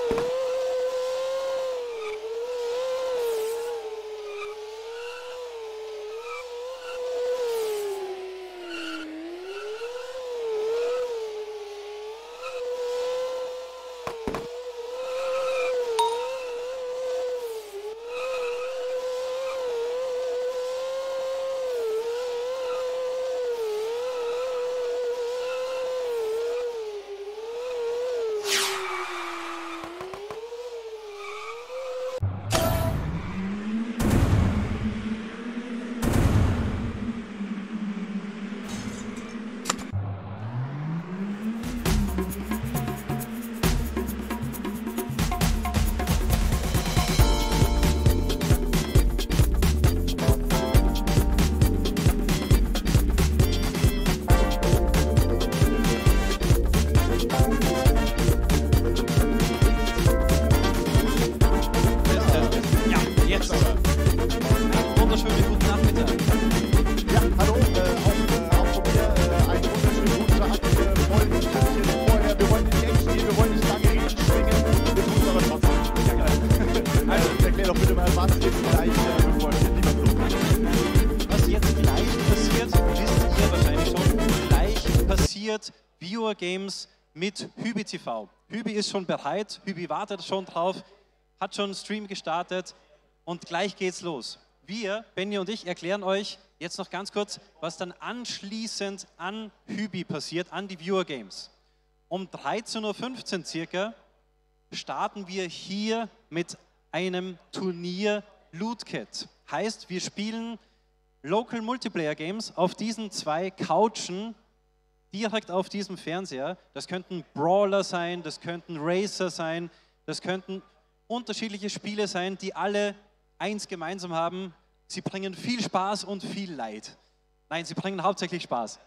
Viewer Games mit Hübi TV. Hübi ist schon bereit, Hübi wartet schon drauf, hat schon einen Stream gestartet und gleich geht's los. Wir, Benny und ich, erklären euch jetzt noch ganz kurz, was anschließend an Hübi passiert, an die Viewer Games. Um 13:15 Uhr circa starten wir hier mit einem Turnier Loot Kit. Heißt, wir spielen Local Multiplayer Games auf diesen zwei Couchen direkt auf diesem Fernseher. Das könnten Brawler sein, das könnten Racer sein, das könnten unterschiedliche Spiele sein, die alle eins gemeinsam haben: sie bringen viel Spaß und viel Leid. Nein, sie bringen hauptsächlich Spaß.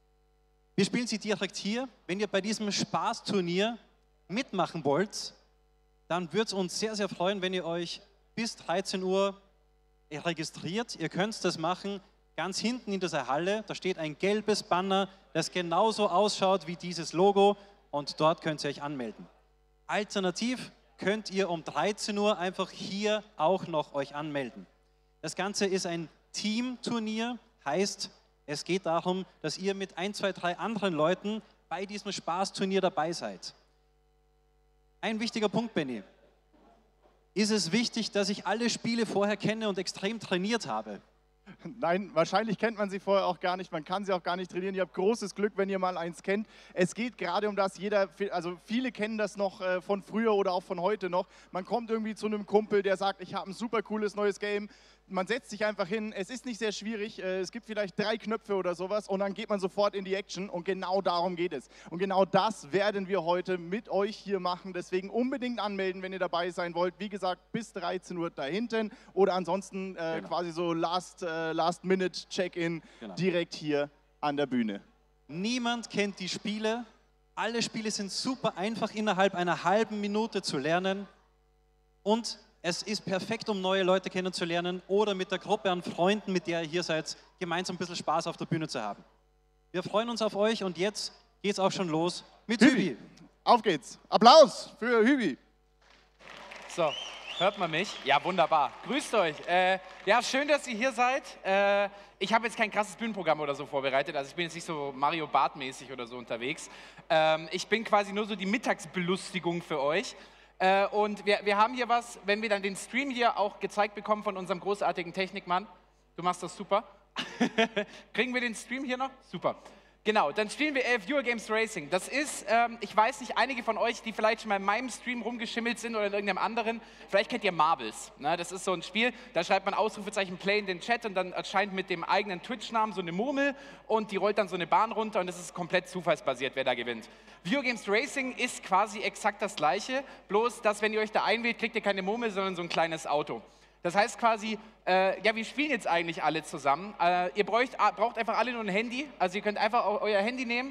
Wir spielen sie direkt hier. Wenn ihr bei diesem Spaßturnier mitmachen wollt, dann würde es uns sehr, sehr freuen, wenn ihr euch bis 13 Uhr registriert. Ihr könnt das machen ganz hinten in dieser Halle. Da steht ein gelbes Banner, das genauso ausschaut wie dieses Logo, und dort könnt ihr euch anmelden. Alternativ könnt ihr um 13 Uhr einfach hier auch noch euch anmelden. Das Ganze ist ein Teamturnier, heißt, es geht darum, dass ihr mit 1, 2, 3 anderen Leuten bei diesem Spaßturnier dabei seid. Ein wichtiger Punkt, Benny. Ist es wichtig, dass ich alle Spiele vorher kenne und extrem trainiert habe? Nein, wahrscheinlich kennt man sie vorher auch gar nicht. Man kann sie auch gar nicht trainieren. Ihr habt großes Glück, wenn ihr mal eins kennt. Es geht gerade um das, also viele kennen das noch von früher oder auch von heute noch. Man kommt irgendwie zu einem Kumpel, der sagt, ich habe ein super cooles neues Game. Man setzt sich einfach hin, es ist nicht sehr schwierig, es gibt vielleicht 3 Knöpfe oder sowas und dann geht man sofort in die Action, und genau darum geht es. Und genau das werden wir heute mit euch hier machen, deswegen unbedingt anmelden, wenn ihr dabei sein wollt. Wie gesagt, bis 13 Uhr da hinten oder ansonsten quasi so Last-Minute-Check-In direkt hier an der Bühne. Niemand kennt die Spiele, alle Spiele sind super einfach innerhalb einer halben Minute zu lernen, und es ist perfekt, um neue Leute kennenzulernen oder mit der Gruppe an Freunden, mit der ihr hier seid, gemeinsam ein bisschen Spaß auf der Bühne zu haben. Wir freuen uns auf euch, und jetzt geht's auch schon los mit Hübi. Auf geht's. Applaus für Hübi. So, hört man mich? Ja, wunderbar. Grüßt euch. Ja, schön, dass ihr hier seid. Ich habe jetzt kein krasses Bühnenprogramm oder so vorbereitet, also ich bin jetzt nicht so Mario Barth-mäßig oder so unterwegs. Ich bin quasi nur so die Mittagsbelustigung für euch. Und wir haben hier was, wenn wir dann den Stream hier auch gezeigt bekommen von unserem großartigen Technikmann. Du machst das super. Kriegen wir den Stream hier noch? Super. Genau, dann spielen wir Viewer Games Racing. Das ist, ich weiß nicht, einige von euch, die vielleicht schon mal in meinem Stream rumgeschimmelt sind oder in irgendeinem anderen, vielleicht kennt ihr Marbles. Ne? Das ist so ein Spiel, da schreibt man Ausrufezeichen Play in den Chat und dann erscheint mit dem eigenen Twitch-Namen so eine Murmel und die rollt dann so eine Bahn runter, und es ist komplett zufallsbasiert, wer da gewinnt. Viewer Games Racing ist quasi exakt das Gleiche, bloß dass, wenn ihr euch da einwählt, kriegt ihr keine Murmel, sondern so ein kleines Auto. Das heißt quasi, ja, wir spielen jetzt eigentlich alle zusammen. Ihr braucht einfach alle nur ein Handy, also ihr könnt einfach euer Handy nehmen.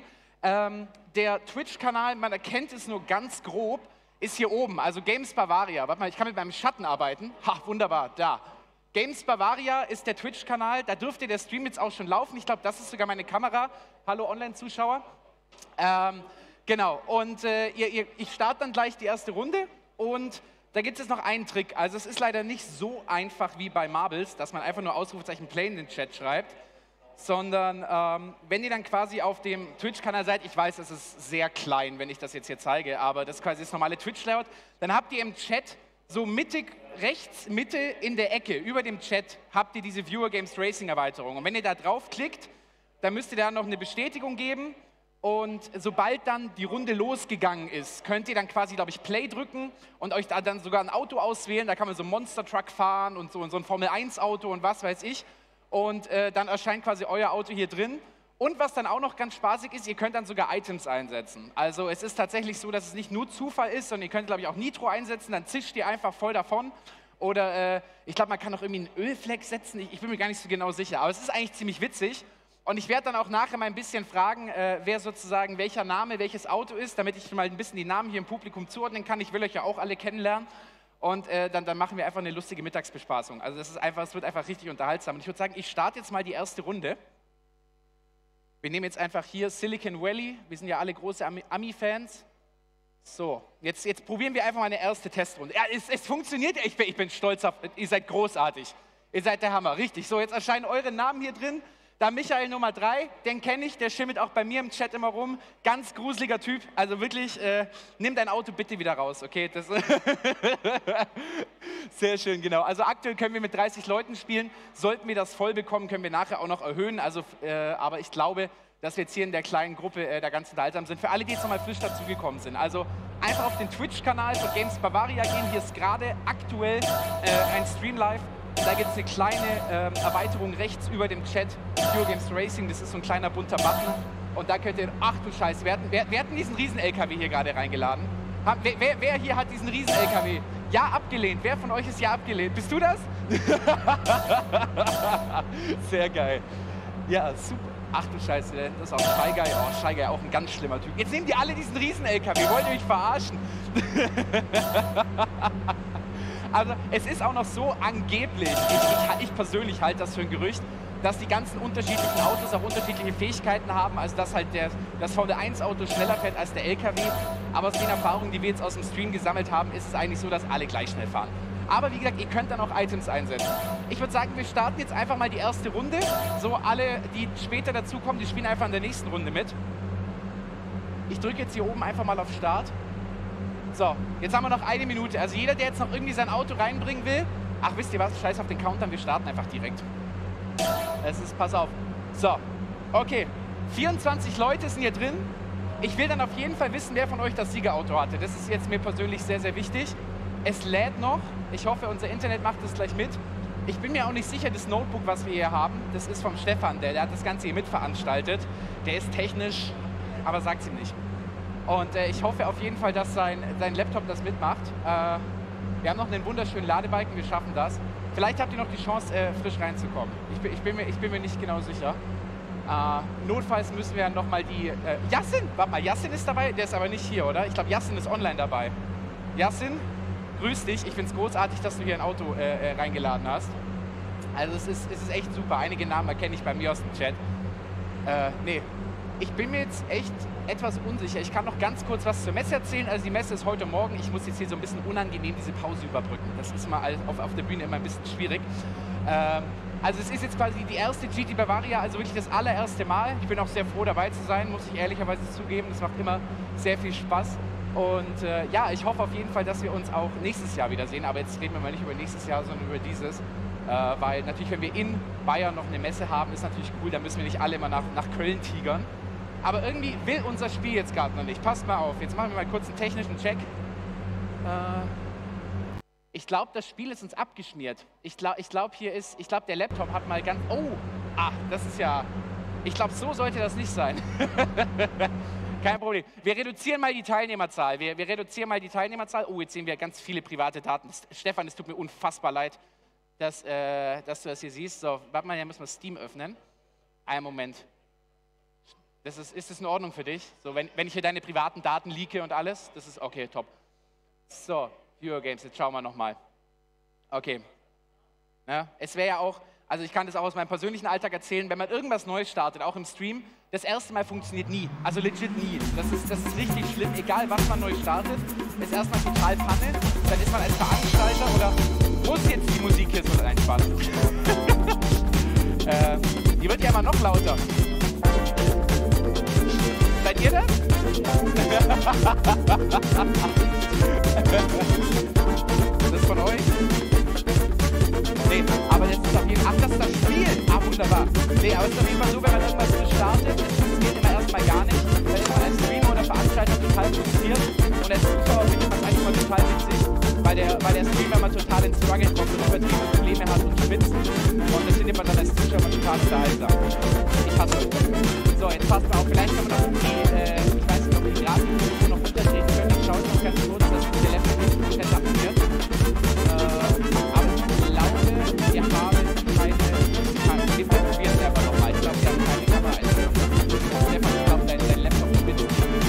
Der Twitch-Kanal, man erkennt es nur ganz grob, ist hier oben, also Games Bavaria. Warte mal, ich kann mit meinem Schatten arbeiten. Ha, wunderbar, da. Games Bavaria ist der Twitch-Kanal, da dürfte der Stream jetzt auch schon laufen. Ich glaube, das ist sogar meine Kamera. Hallo Online-Zuschauer. Genau, und ich starte dann gleich die erste Runde. Und da gibt es noch einen Trick. Also es ist leider nicht so einfach wie bei Marbles, dass man einfach nur Ausrufezeichen Play in den Chat schreibt, sondern wenn ihr dann quasi auf dem Twitch-Kanal seid, ich weiß, es ist sehr klein, wenn ich das jetzt hier zeige, aber das ist quasi das normale Twitch-Layout, dann habt ihr im Chat so mittig, rechts, Mitte in der Ecke, über dem Chat, habt ihr diese Viewer Games Racing Erweiterung. Und wenn ihr da draufklickt, dann müsst ihr da noch eine Bestätigung geben. Und sobald dann die Runde losgegangen ist, könnt ihr dann quasi, glaube ich, Play drücken und euch da dann sogar ein Auto auswählen. Da kann man so einen Monster Truck fahren und so ein Formel-1-Auto und was weiß ich. Und dann erscheint quasi euer Auto hier drin. Und was dann auch noch ganz spaßig ist, ihr könnt dann sogar Items einsetzen. Also es ist tatsächlich so, dass es nicht nur Zufall ist, sondern ihr könnt, glaube ich, auch Nitro einsetzen, dann zischt ihr einfach voll davon. Oder ich glaube, man kann auch irgendwie einen Ölfleck setzen, ich bin mir gar nicht so genau sicher. Aber es ist eigentlich ziemlich witzig. Und ich werde dann auch nachher mal ein bisschen fragen, wer sozusagen welcher Name, welches Auto ist, damit ich mal ein bisschen die Namen hier im Publikum zuordnen kann. Ich will euch ja auch alle kennenlernen. Und dann machen wir einfach eine lustige Mittagsbespaßung. Also es wird einfach richtig unterhaltsam. Und ich würde sagen, ich starte jetzt mal die erste Runde. Wir nehmen jetzt einfach hier Silicon Valley. Wir sind ja alle große Ami-Fans. So, jetzt probieren wir einfach mal eine erste Testrunde. Ja, es funktioniert. Ich bin stolz auf, ihr seid großartig. Ihr seid der Hammer, richtig. So, jetzt erscheinen eure Namen hier drin. Da Michael Nummer 3, den kenne ich, der schimmelt auch bei mir im Chat immer rum. Ganz gruseliger Typ, also wirklich, nimm dein Auto bitte wieder raus, okay? Das sehr schön, genau. Also aktuell können wir mit 30 Leuten spielen. Sollten wir das voll bekommen, können wir nachher auch noch erhöhen. Also, aber ich glaube, dass wir jetzt hier in der kleinen Gruppe da ganz unterhaltsam sind. Für alle, die jetzt nochmal frisch dazugekommen sind. Also einfach auf den Twitch-Kanal von Games Bavaria gehen. Hier ist gerade aktuell ein Stream live. Da gibt es eine kleine Erweiterung rechts über dem Chat, Viewer Games Racing, das ist so ein kleiner bunter Button. Und da könnt ihr, ach du Scheiße, wer hat diesen Riesen-LKW hier gerade reingeladen? Wer hier hat diesen Riesen-LKW? Ja, abgelehnt. Wer von euch ist ja abgelehnt? Bist du das? Sehr geil. Ja, super. Ach du Scheiße, das ist auch Shy Guy. Oh, Shy Guy, auch ein ganz schlimmer Typ. Jetzt nehmen die alle diesen Riesen-LKW. Wollt ihr mich verarschen? Also es ist auch noch so angeblich, ich persönlich halte das für ein Gerücht, dass die ganzen unterschiedlichen Autos auch unterschiedliche Fähigkeiten haben, also dass halt das Formel-1-Auto schneller fährt als der LKW. Aber aus den Erfahrungen, die wir jetzt aus dem Stream gesammelt haben, ist es eigentlich so, dass alle gleich schnell fahren. Aber wie gesagt, ihr könnt dann auch Items einsetzen. Ich würde sagen, wir starten jetzt einfach mal die erste Runde. So alle, die später dazukommen, die spielen einfach in der nächsten Runde mit. Ich drücke jetzt hier oben einfach mal auf Start. So, jetzt haben wir noch eine Minute. Also jeder, der jetzt noch irgendwie sein Auto reinbringen will, ach, wisst ihr was, scheiß auf den Countdown, wir starten einfach direkt. Pass auf. So, okay, 24 Leute sind hier drin. Ich will dann auf jeden Fall wissen, wer von euch das Siegerauto hatte. Das ist jetzt mir persönlich sehr, sehr wichtig. Es lädt noch. Ich hoffe, unser Internet macht das gleich mit. Ich bin mir auch nicht sicher, das Notebook, was wir hier haben, das ist vom Stefan, der hat das Ganze hier mitveranstaltet. Der ist technisch, aber sagt's ihm nicht. Und ich hoffe auf jeden Fall, dass sein Laptop das mitmacht. Wir haben noch einen wunderschönen Ladebalken, wir schaffen das. Vielleicht habt ihr noch die Chance, frisch reinzukommen. Ich bin mir nicht genau sicher. Notfalls müssen wir nochmal die... Yassin, warte mal, Yassin ist dabei? Der ist aber nicht hier, oder? Ich glaube, Yassin ist online dabei. Yassin, grüß dich. Ich finde es großartig, dass du hier ein Auto reingeladen hast. Also es ist echt super. Einige Namen erkenne ich bei mir aus dem Chat. Nee. Ich bin mir jetzt echt etwas unsicher. Ich kann noch ganz kurz was zur Messe erzählen. Also die Messe ist heute Morgen. Ich muss jetzt hier so ein bisschen unangenehm diese Pause überbrücken. Das ist mal auf der Bühne immer ein bisschen schwierig. Also es ist jetzt quasi die erste GT Bavaria, also wirklich das allererste Mal. Ich bin auch sehr froh, dabei zu sein, muss ich ehrlicherweise zugeben. Das macht immer sehr viel Spaß. Und ja, ich hoffe auf jeden Fall, dass wir uns auch nächstes Jahr wiedersehen. Aber jetzt reden wir mal nicht über nächstes Jahr, sondern über dieses. Weil natürlich, wenn wir in Bayern noch eine Messe haben, ist natürlich cool. Da müssen wir nicht alle immer nach Köln tigern. Aber irgendwie will unser Spiel jetzt gerade noch nicht. Passt mal auf. Jetzt machen wir mal kurz einen technischen Check. Ich glaube, das Spiel ist uns abgeschmiert. Ich glaube, der Laptop hat mal ganz... Oh, das ist ja... Ich glaube, so sollte das nicht sein. Kein Problem. Wir reduzieren mal die Teilnehmerzahl. Wir reduzieren mal die Teilnehmerzahl. Oh, jetzt sehen wir ganz viele private Daten. Stefan, es tut mir unfassbar leid, dass du das hier siehst. So, warte mal, hier müssen wir Steam öffnen. Einen Moment. Ist das in Ordnung für dich? So, wenn ich hier deine privaten Daten leake und alles? Das ist okay, top. So, Viewer Games, jetzt schauen wir nochmal. Okay. Ja, es wäre ja auch, also ich kann das auch aus meinem persönlichen Alltag erzählen, wenn man irgendwas Neues startet, auch im Stream, das erste Mal funktioniert nie. Also legit nie. Das ist richtig schlimm, egal was man neu startet. ist erstmal total Panne. Dann ist man als Veranstalter oder muss jetzt die Musik hier so reinspannen. Die wird ja immer noch lauter. Seid ihr das? Das ist von euch? Nee, aber das ist auf jeden Fall. Ach, das ist das Spiel! Ah, wunderbar. Nee, aber es ist auf jeden Fall so, wenn man irgendwas startet, das funktioniert immer erstmal gar nicht. Dann ist man als Streamer oder Veranstalter total frustriert und als Zuschauer findet man es eigentlich mal total witzig, weil der Streamer immer total ins Struggle kommt und übertriebene Probleme hat und schwitzt. Und das findet man dann als Zuschauer total unterhaltsam. Ich hasse es. So, jetzt passt mal auf. Vielleicht kann man noch die, ich weiß nicht, ob die Grafik noch unterdrehen können. Ich schaue es noch ganz kurz, dass der Laptop nicht komplett abfährt. Aber ich glaube, wir haben keine. Wir probieren es einfach nochmal. Ich glaube, wir haben keine Kameraeinstellung. Stefan, ich glaube, dein Laptop spinnt.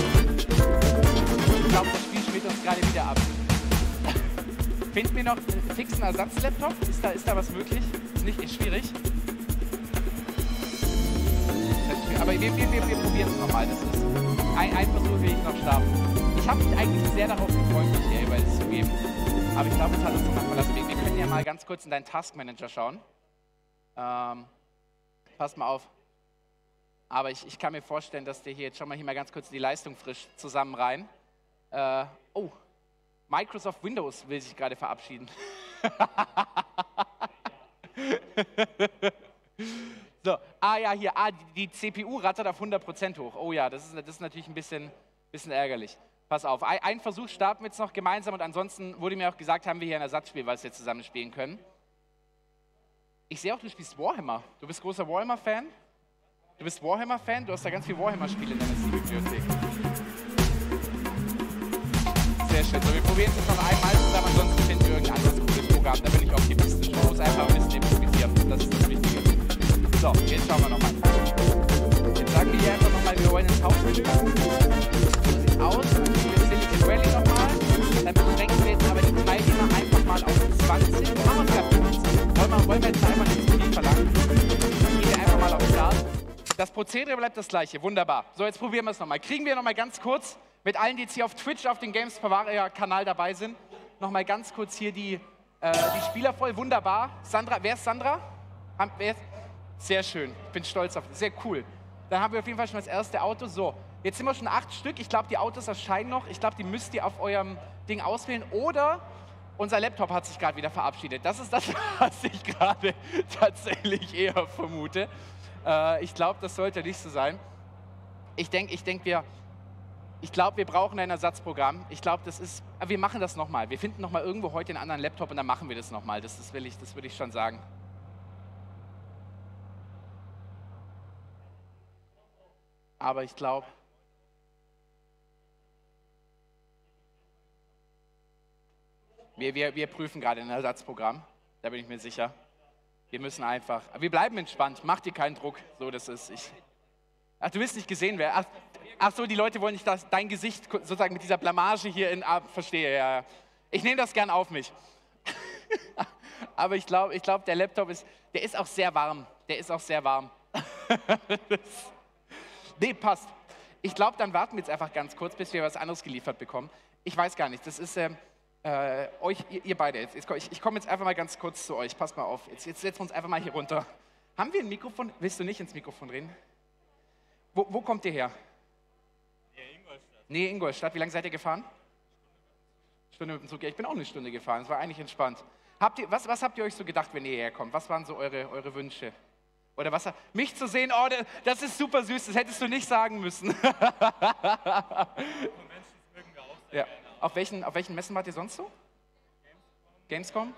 Ich glaube, das Spiel spielt uns gerade wieder ab. Finden wir noch einen fixen Ersatzlaptop? Ist da was möglich? Ist schwierig. Aber wir probieren es nochmal. Das ist ein Versuch, will ich noch starten. Ich habe mich eigentlich sehr darauf gefreut, mich hier jeweils zu geben. Aber ich glaube, es hat uns nochmal verlassen. Wir können ja mal ganz kurz in deinen Task Manager schauen. Pass mal auf. Aber ich kann mir vorstellen, dass der hier jetzt schon mal ganz kurz die Leistung frisch zusammen rein. Oh, Microsoft Windows will sich gerade verabschieden. So, ja, hier, die CPU rattert auf 100% hoch. Oh ja, das ist natürlich ein bisschen ärgerlich. Pass auf, einen Versuch starten wir jetzt noch gemeinsam und ansonsten wurde mir auch gesagt, haben wir hier ein Ersatzspiel, was wir zusammen spielen können. Ich sehe auch, du spielst Warhammer. Du bist großer Warhammer-Fan? Du bist Warhammer-Fan? Du hast da ganz viel Warhammer-Spiele in deiner Steam-Bibliothek. Sehr schön. So, wir probieren es jetzt noch einmal zusammen, ansonsten finden wir irgendein anderes cooles Programm. Da bin ich optimistisch. Man muss einfach ein bisschen improvisieren. Das ist das Wichtige. So, jetzt schauen wir nochmal. Jetzt sagen wir hier einfach nochmal, wir wollen ins Hauptmenü. So sieht aus. Dann nehmen wir Silicon Valley nochmal. Dann beschränken wir jetzt aber die Teilnehmer einfach mal auf 20. Machen wir es gerade 50. Wollen wir jetzt einmal nicht zu viel verlangen? Gehen wir einfach mal auf Start. Das Prozedere bleibt das gleiche. Wunderbar. So, jetzt probieren wir es nochmal. Kriegen wir nochmal ganz kurz mit allen, die jetzt hier auf Twitch auf dem Games Bavaria-Kanal dabei sind, nochmal ganz kurz hier die Spieler voll. Wunderbar. Sandra, wer ist Sandra? Sehr schön. Ich bin stolz auf das. Sehr cool. Dann haben wir auf jeden Fall schon das erste Auto. So, jetzt sind wir schon 8 Stück. Ich glaube, die Autos erscheinen noch. Ich glaube, die müsst ihr auf eurem Ding auswählen. Oder unser Laptop hat sich gerade wieder verabschiedet. Das ist das, was ich gerade tatsächlich eher vermute. Ich glaube, das sollte nicht so sein. Ich glaube, wir brauchen ein Ersatzprogramm. Ich glaube, wir machen das nochmal. Wir finden nochmal irgendwo heute einen anderen Laptop und dann machen wir das nochmal. Das würde ich schon sagen. Aber ich glaube, wir prüfen gerade ein Ersatzprogramm. Da bin ich mir sicher. Wir müssen einfach, wir bleiben entspannt. Mach dir keinen Druck. So, das ist Ach, du willst nicht gesehen werden. Ach so, die Leute wollen nicht dein Gesicht sozusagen mit dieser Blamage hier verstehe. Ja. Ich nehme das gern auf mich. Aber ich glaube, der Laptop der ist auch sehr warm. Der ist auch sehr warm. Nee, passt. Ich glaube, dann warten wir jetzt einfach ganz kurz, bis wir was anderes geliefert bekommen. Ich weiß gar nicht, das ist ihr beide jetzt. Ich komme jetzt einfach mal ganz kurz zu euch. Passt mal auf. Jetzt setzen wir uns einfach mal hier runter. Haben wir ein Mikrofon? Willst du nicht ins Mikrofon reden? Wo kommt ihr her? Nee, Ingolstadt. Wie lange seid ihr gefahren? Stunde mit dem Zug. Ja, ich bin auch eine Stunde gefahren. Es war eigentlich entspannt. Was habt ihr euch so gedacht, wenn ihr herkommt? Was waren so eure Wünsche? Oder was? Mich zu sehen, oh, das ist super süß, das hättest du nicht sagen müssen. Ja. Auf welchen Messen wart ihr sonst so? Gamescom?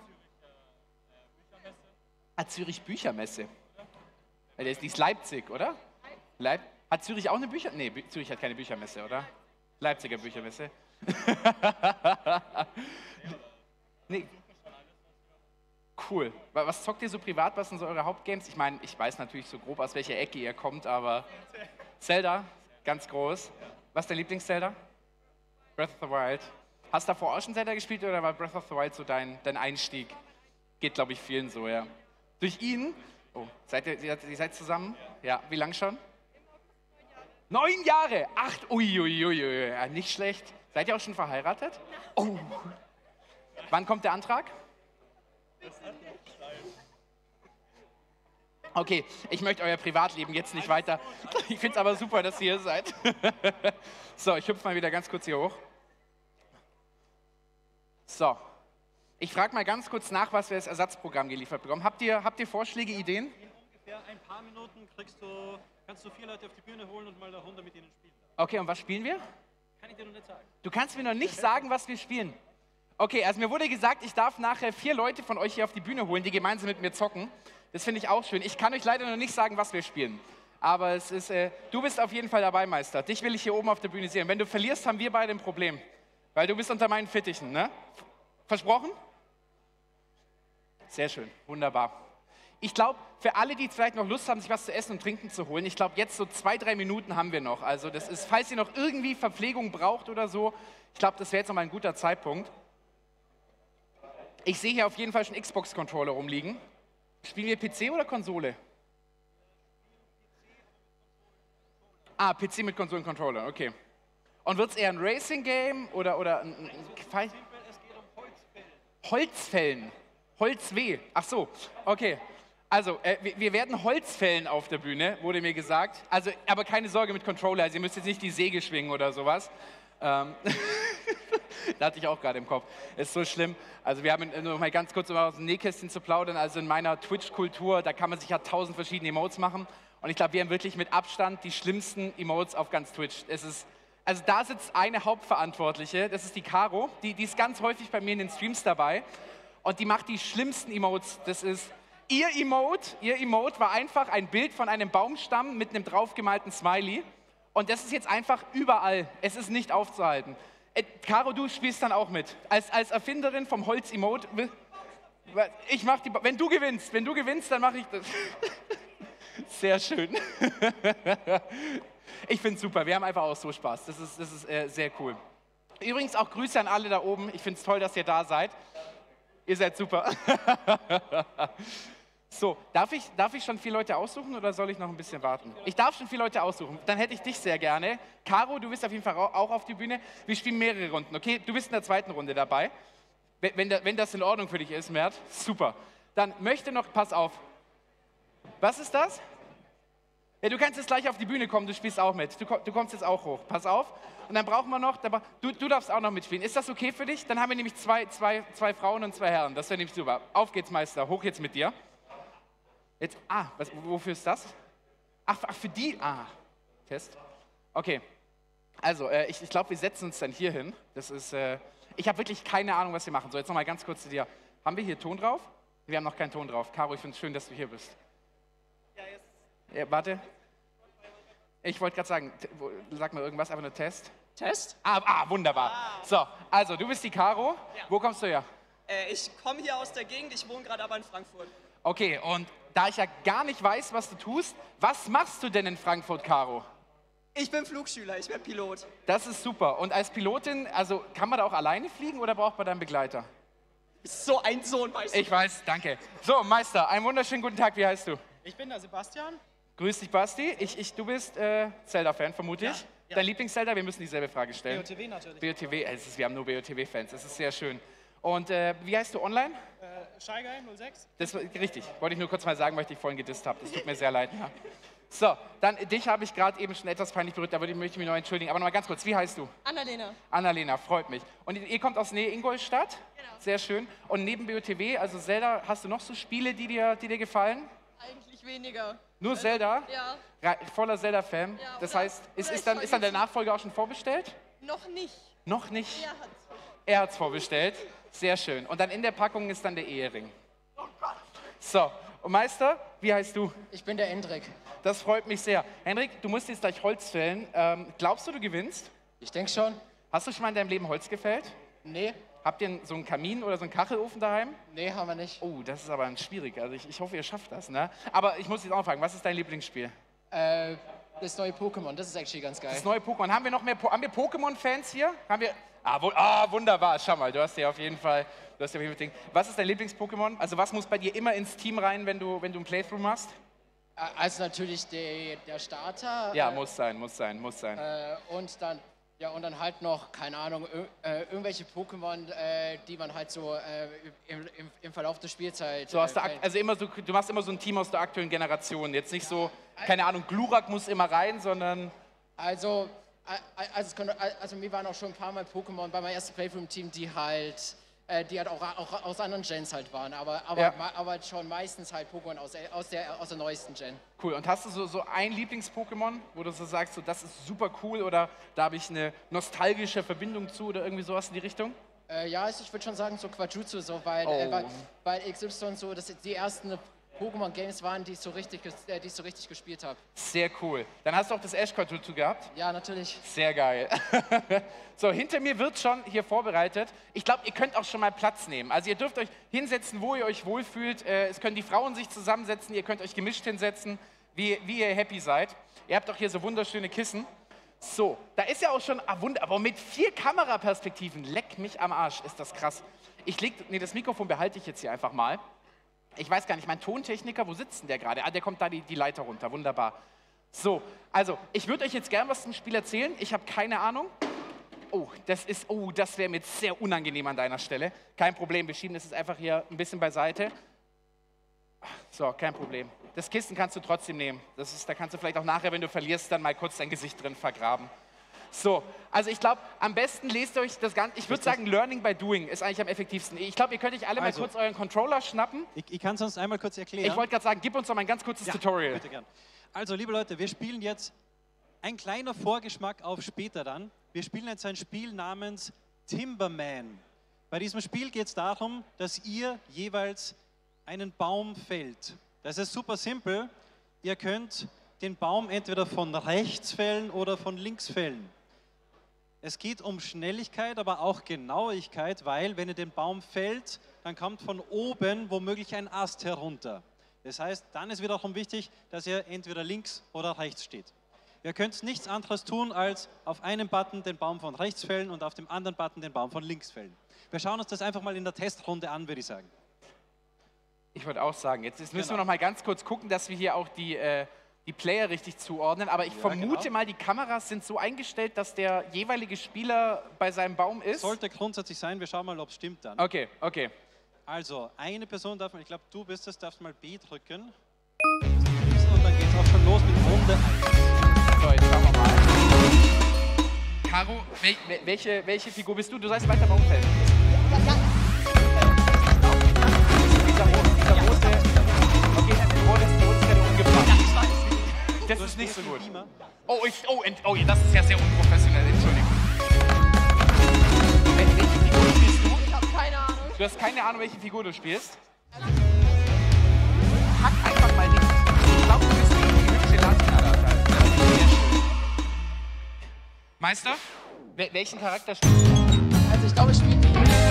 Zürich Büchermesse. Die ist Leipzig, oder? Hat Zürich auch eine Büchermesse? Nee, Zürich hat keine Büchermesse, oder? Leipziger Büchermesse. Nee. Cool. Was zockt ihr so privat? Was sind so eure Hauptgames? Ich meine, ich weiß natürlich so grob, aus welcher Ecke ihr kommt, aber Zelda, ganz groß. Was ist dein Lieblings-Zelda? Breath of the Wild. Hast du davor auch schon Zelda gespielt oder war Breath of the Wild so dein Einstieg? Geht, glaube ich, vielen so, ja. Durch ihn? Oh, ihr seid zusammen? Ja, wie lang schon? 9 Jahre! 8, uiuiui, ja, nicht schlecht. Seid ihr auch schon verheiratet? Oh. Wann kommt der Antrag? Okay, ich möchte euer Privatleben jetzt nicht weiter. Ich finde es aber super, dass ihr hier seid. So, ich hüpfe mal wieder ganz kurz hier hoch. So, ich frage mal ganz kurz nach, was wir als Ersatzprogramm geliefert bekommen. Habt ihr Vorschläge, Ideen? In ungefähr ein paar Minuten kannst du 4 Leute auf die Bühne holen und mal eine Runde mit ihnen spielen. Okay, und was spielen wir? Kann ich dir noch nicht sagen. Du kannst mir noch nicht sagen, was wir spielen. Okay, also mir wurde gesagt, ich darf nachher 4 Leute von euch hier auf die Bühne holen, die gemeinsam mit mir zocken. Das finde ich auch schön. Ich kann euch leider noch nicht sagen, was wir spielen. Aber es ist, du bist auf jeden Fall dabei, Meister. Dich will ich hier oben auf der Bühne sehen. Wenn du verlierst, haben wir beide ein Problem. Weil du bist unter meinen Fittichen, ne? Versprochen? Sehr schön, wunderbar. Ich glaube, für alle, die vielleicht noch Lust haben, sich was zu essen und trinken zu holen, ich glaube, jetzt so 2, 3 Minuten haben wir noch. Also das ist, falls ihr noch irgendwie Verpflegung braucht oder so, ich glaube, das wäre jetzt noch mal ein guter Zeitpunkt. Ich sehe hier auf jeden Fall schon Xbox-Controller rumliegen. Spielen wir PC oder Konsole? Ah, PC mit Konsolen-Controller, okay. Und wird es eher ein Racing-Game oder ein Fight? Es geht um Holzfällen. Holzfällen. Holzweh. Ach so, okay. Also, wir werden Holzfällen auf der Bühne, wurde mir gesagt. Also, aber keine Sorge mit Controller, also ihr müsst jetzt nicht die Säge schwingen oder sowas. Da hatte ich auch gerade im Kopf. Ist so schlimm. Also wir haben, nur mal ganz kurz um aus dem Nähkästchen zu plaudern, also in meiner Twitch-Kultur, da kann man sich ja 1000 verschiedene Emotes machen. Und ich glaube, wir haben wirklich mit Abstand die schlimmsten Emotes auf ganz Twitch. Also da sitzt eine Hauptverantwortliche, das ist die Caro, die ist ganz häufig bei mir in den Streams dabei. Und die macht die schlimmsten Emotes. Das ist ihr Emote war einfach ein Bild von einem Baumstamm mit einem draufgemalten Smiley. Und das ist jetzt einfach überall. Es ist nicht aufzuhalten. Caro, du spielst dann auch mit. Als Erfinderin vom Holz-Emote. Ich mach die. Wenn du gewinnst, dann mache ich das. Sehr schön. Ich finde es super. Wir haben einfach auch so Spaß. Das ist sehr cool. Übrigens auch Grüße an alle da oben. Ich finde es toll, dass ihr da seid. Ihr seid super. So, darf ich schon 4 Leute aussuchen oder soll ich noch ein bisschen warten? Ich darf schon 4 Leute aussuchen. Dann hätte ich dich sehr gerne. Caro, du bist auf jeden Fall auch auf die Bühne. Wir spielen mehrere Runden, okay? Du bist in der 2. Runde dabei. Wenn das in Ordnung für dich ist, Mert. Super. Dann möchte noch, pass auf. Was ist das? Ja, du kannst jetzt gleich auf die Bühne kommen, du spielst auch mit. Du kommst jetzt auch hoch. Pass auf. Und dann brauchen wir noch, du darfst auch noch mitspielen. Ist das okay für dich? Dann haben wir nämlich zwei Frauen und 2 Herren. Das wäre nämlich super. Auf geht's, Meister. Hoch jetzt mit dir. Jetzt, wofür ist das? Ach, für die, Test. Okay, also ich glaube, wir setzen uns dann hier hin. Das ist, ich habe wirklich keine Ahnung, was wir machen. So, jetzt nochmal ganz kurz zu dir. Haben wir hier Ton drauf? Wir haben noch keinen Ton drauf. Caro, ich finde es schön, dass du hier bist. Ja, jetzt. Ja, warte. Ich wollte gerade sagen, sag mal irgendwas, einfach nur Test. Test? Wunderbar. So, also du bist die Caro. Ja. Wo kommst du her? Ich komme hier aus der Gegend, ich wohne gerade aber in Frankfurt. Okay, und da ich ja gar nicht weiß, was du tust, was machst du denn in Frankfurt, Caro? Ich bin Flugschüler, ich werde Pilot. Das ist super. Und als Pilotin, also kann man da auch alleine fliegen oder braucht man da einen Begleiter? So ein Sohn, weißt du. Ich weiß, danke. So, Meister, einen wunderschönen guten Tag. Wie heißt du? Ich bin der Sebastian. Grüß dich, Basti. Du bist Zelda-Fan, vermute ich. Ja. Dein Lieblings-Zelda? Wir müssen dieselbe Frage stellen. BOTW natürlich. BOTW, wir haben nur BOTW-Fans. Das ist sehr schön. Und wie heißt du online? Shy Guy 06. Das war richtig. Wollte ich nur kurz mal sagen, weil ich dich vorhin gedisst habe. Das tut mir sehr leid. Ja. So, dann dich habe ich gerade eben schon etwas peinlich berührt, da möchte ich mich noch entschuldigen. Aber noch mal ganz kurz, wie heißt du? Annalena. Annalena, freut mich. Und ihr kommt aus Nähe Ingolstadt? Genau. Sehr schön. Und neben BOTW, also Zelda, hast du noch so Spiele, die dir gefallen? Eigentlich weniger. Nur Zelda? Ja, Voller Zelda-Fan? Ja, Das oder- heißt, oder ist dann ich der weiß Nachfolger auch schon vorbestellt? noch nicht. Noch nicht? Er hat. Er hat es vorbestellt. Sehr schön. Und dann in der Packung ist dann der Ehering. So, und Meister, wie heißt du? Ich bin der Endrik. Das freut mich sehr. Henrik, du musst jetzt gleich Holz fällen. Glaubst du, du gewinnst? Ich denke schon. Hast du schon mal in deinem Leben Holz gefällt? Nee, Habt ihr so einen Kamin oder so einen Kachelofen daheim? nee, haben wir nicht. Oh, das ist aber ein schwierig. Also ich hoffe, ihr schafft das, ne? Aber ich muss jetzt auch fragen, was ist dein Lieblingsspiel? Das neue Pokémon, das ist actually ganz geil. Das neue Pokémon. Haben wir noch mehr Pokémon-Fans hier? Haben wir? Wunderbar. Schau mal, du hast ja auf jeden Fall Ding. Was ist dein Lieblings-Pokémon? Also was muss bei dir immer ins Team rein, wenn du ein Playthrough machst? Also natürlich der Starter. Ja, muss sein. Und dann Ja, und dann halt noch, keine Ahnung, irgendwelche Pokémon, die man halt so im Verlauf der Spielzeit... So also immer so, du machst immer so ein Team aus der aktuellen Generation. Jetzt nicht so, keine Ahnung, Glurak muss immer rein, sondern... Also mir waren auch schon ein paar Mal Pokémon bei meinem ersten Playthrough im Team, die halt auch aus anderen Gens halt waren, aber schon meistens halt Pokémon aus der neuesten Gen. Cool. Und hast du so ein Lieblings-Pokémon, wo du so sagst, so, das ist super cool oder da habe ich eine nostalgische Verbindung zu oder irgendwie sowas in die Richtung? Ja, also ich würde schon sagen so Quajutsu, so, weil XY so, dass die ersten Pokémon-Games waren, die ich so richtig gespielt habe. Sehr cool. Dann hast du auch das Ash Quajutsu gehabt? Ja, natürlich. Sehr geil. So, hinter mir wird schon hier vorbereitet. Ich glaube, ihr könnt auch schon mal Platz nehmen. Also ihr dürft euch hinsetzen, wo ihr euch wohlfühlt. Es können die Frauen sich zusammensetzen, ihr könnt euch gemischt hinsetzen, wie ihr happy seid. Ihr habt auch hier so wunderschöne Kissen. So, da ist ja auch schon, aber mit 4 Kameraperspektiven, leck mich am Arsch, ist das krass. Das Mikrofon behalte ich jetzt hier einfach mal. Ich weiß gar nicht, mein Tontechniker, wo sitzt denn der gerade? Ah, der kommt da die Leiter runter, wunderbar. So, also, ich würde euch jetzt gern was zum Spiel erzählen. Ich habe keine Ahnung. Das wäre mir jetzt sehr unangenehm an deiner Stelle. Kein Problem, wir schieben das jetzt einfach hier ein bisschen beiseite. So, kein Problem. Das Kissen kannst du trotzdem nehmen. Da kannst du vielleicht auch nachher, wenn du verlierst, dann mal kurz dein Gesicht drin vergraben. So, also ich glaube, am besten lest euch das Ganze. Ich würde sagen, Learning by Doing ist eigentlich am effektivsten. Ich glaube, ihr könnt euch alle mal kurz euren Controller schnappen. Ich kann es sonst einmal kurz erklären. Ich wollte gerade sagen, gib uns noch mal ein ganz kurzes Tutorial. Bitte gern. Also, liebe Leute, wir spielen jetzt ein kleiner Vorgeschmack auf später dann. Wir spielen jetzt ein Spiel namens Timberman. Bei diesem Spiel geht es darum, dass ihr jeweils einen Baum fällt. Das ist super simpel. Ihr könnt den Baum entweder von rechts fällen oder von links fällen. Es geht um Schnelligkeit, aber auch Genauigkeit, weil wenn ihr den Baum fällt, dann kommt von oben womöglich ein Ast herunter. Das heißt, dann ist wiederum wichtig, dass ihr entweder links oder rechts steht. Ihr könnt nichts anderes tun, als auf einem Button den Baum von rechts fällen und auf dem anderen Button den Baum von links fällen. Wir schauen uns das einfach mal in der Testrunde an, würde ich sagen. Ich wollte auch sagen, jetzt müssen wir noch mal ganz kurz gucken, dass wir hier auch die Player richtig zuordnen. Aber ich vermute mal, die Kameras sind so eingestellt, dass der jeweilige Spieler bei seinem Baum ist. Sollte grundsätzlich sein, wir schauen mal, ob es stimmt dann. Okay, okay. Also, eine Person darf mal, ich glaube, du bist es, darfst mal B drücken. Und dann geht es auch schon los mit Runde 1. So, jetzt schauen wir mal. Caro, welche Figur bist du? Du sollst weiter Baumfeld. Dieser rote. Okay, der wurde umgebracht. Das ist nicht so gut. Das ist ja sehr unprofessionell, Entschuldigung. Welche Figur spielst du? Ich habe keine Ahnung. Du hast keine Ahnung, welche Figur du spielst? Hack einfach mal nicht. Ich glaube, du bist die hübsche Latina da. Das ist sehr schön. Meister, welchen Charakter spielst du? Also ich glaube, ich spiele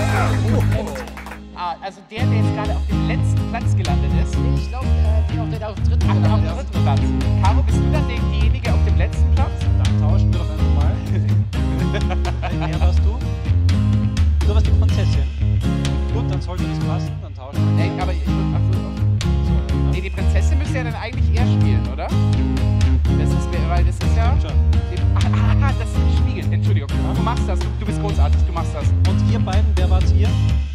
Also der jetzt gerade auf dem letzten Platz gelandet ist. ich glaube, der auf dem dritten Ach, auf dem dritten Platz. Caro, bist du dann diejenige auf dem letzten Platz? Dann tauschen wir doch einfach mal. Wer warst du? Du warst die Prinzessin. Gut, dann sollte das passen, dann tauschen wir. Aber nee, die Prinzessin müsste ja dann eigentlich eher spielen, oder? Weil das ist ja... das ist gespiegelt. Entschuldigung. Du machst das. Du bist großartig. Du machst das. Und ihr beiden, wer wart ihr?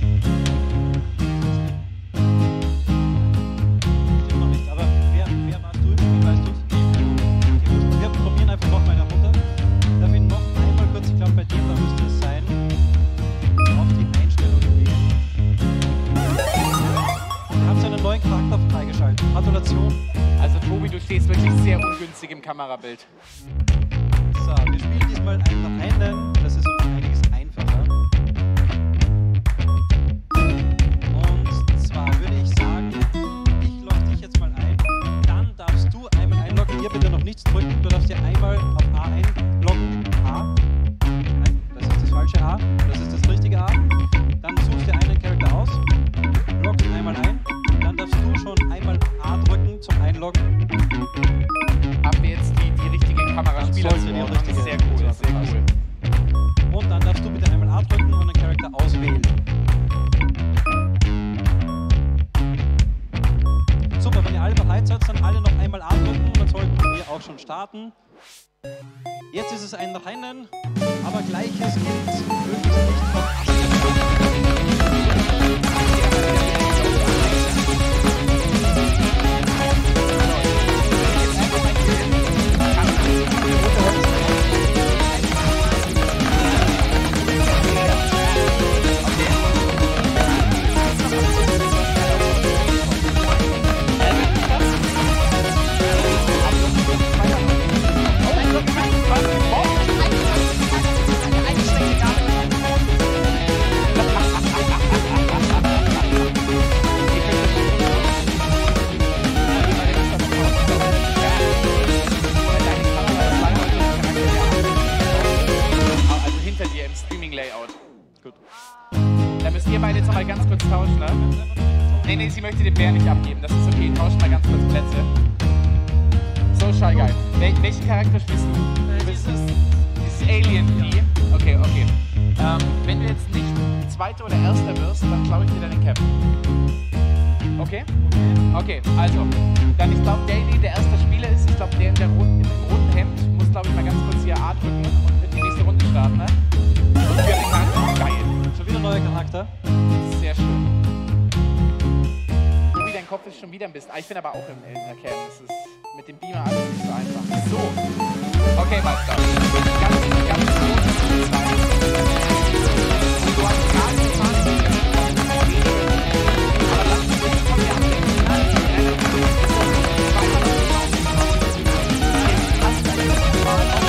Stimmt noch nicht, aber wer warst du? Wie weißt du es? Wir probieren einfach noch mal eine Runde. Darf ich noch einmal kurz, ich glaube bei dem, da müsste es sein, auf die Einstellungen gehen. Ihr habt einen neuen Charakter freigeschaltet. Gratulation. Also Tobi, du stehst wirklich sehr ungünstig im Kamerabild. So, wir spielen diesmal einen reinen, das ist um einiges einfacher. Und zwar würde ich sagen, ich logge dich jetzt mal ein, dann darfst du einmal einloggen, hier bitte noch nichts drücken, du darfst dir einmal auf A einloggen. A, nein, das ist das falsche A, das ist das richtige A. Dann suchst dir einen Charakter aus, loggst ihn einmal ein, dann darfst du schon einmal A drücken zum Einloggen. Haben wir jetzt die richtige Kameraspielerzuordnung? Sehr cool, sehr cool. Und dann darfst du bitte einmal A drücken und einen Charakter auswählen. Super, wenn ihr alle bereit seid, dann alle noch einmal A drücken und dann sollten wir auch schon starten. Jetzt ist es ein Rennen, aber Gleiches gilt möglichst nicht von Nee, sie möchte den Bär nicht abgeben. Das ist okay. Tauschen mal ganz kurz Plätze. So, Shy Guy. Welchen Charakter spielst du? Dieses Alien-Vieh. Okay, okay. Wenn du jetzt nicht Zweiter oder Erster wirst, dann klaue ich dir deine Cap. Okay? Okay, also. Dann, ich glaube, derjenige, der erster Spieler ist, ich glaube, der im roten Hemd, muss, glaube ich, mal ganz kurz hier A drücken und in die nächste Runde starten, ne? Geil. Schon wieder ein neuer Charakter. Sehr schön. Dein Kopf ist schon wieder ein bisschen. Ich bin aber auch im Kern. Das ist mit dem Beamer alles nicht so einfach. So. Okay, Meister. Ganz großes Zeit. Und du hast gerade gefahren. Aber lass uns nicht von mir ablenken. Nein, das ist relativ gut. Jetzt hast du eine Wahl auf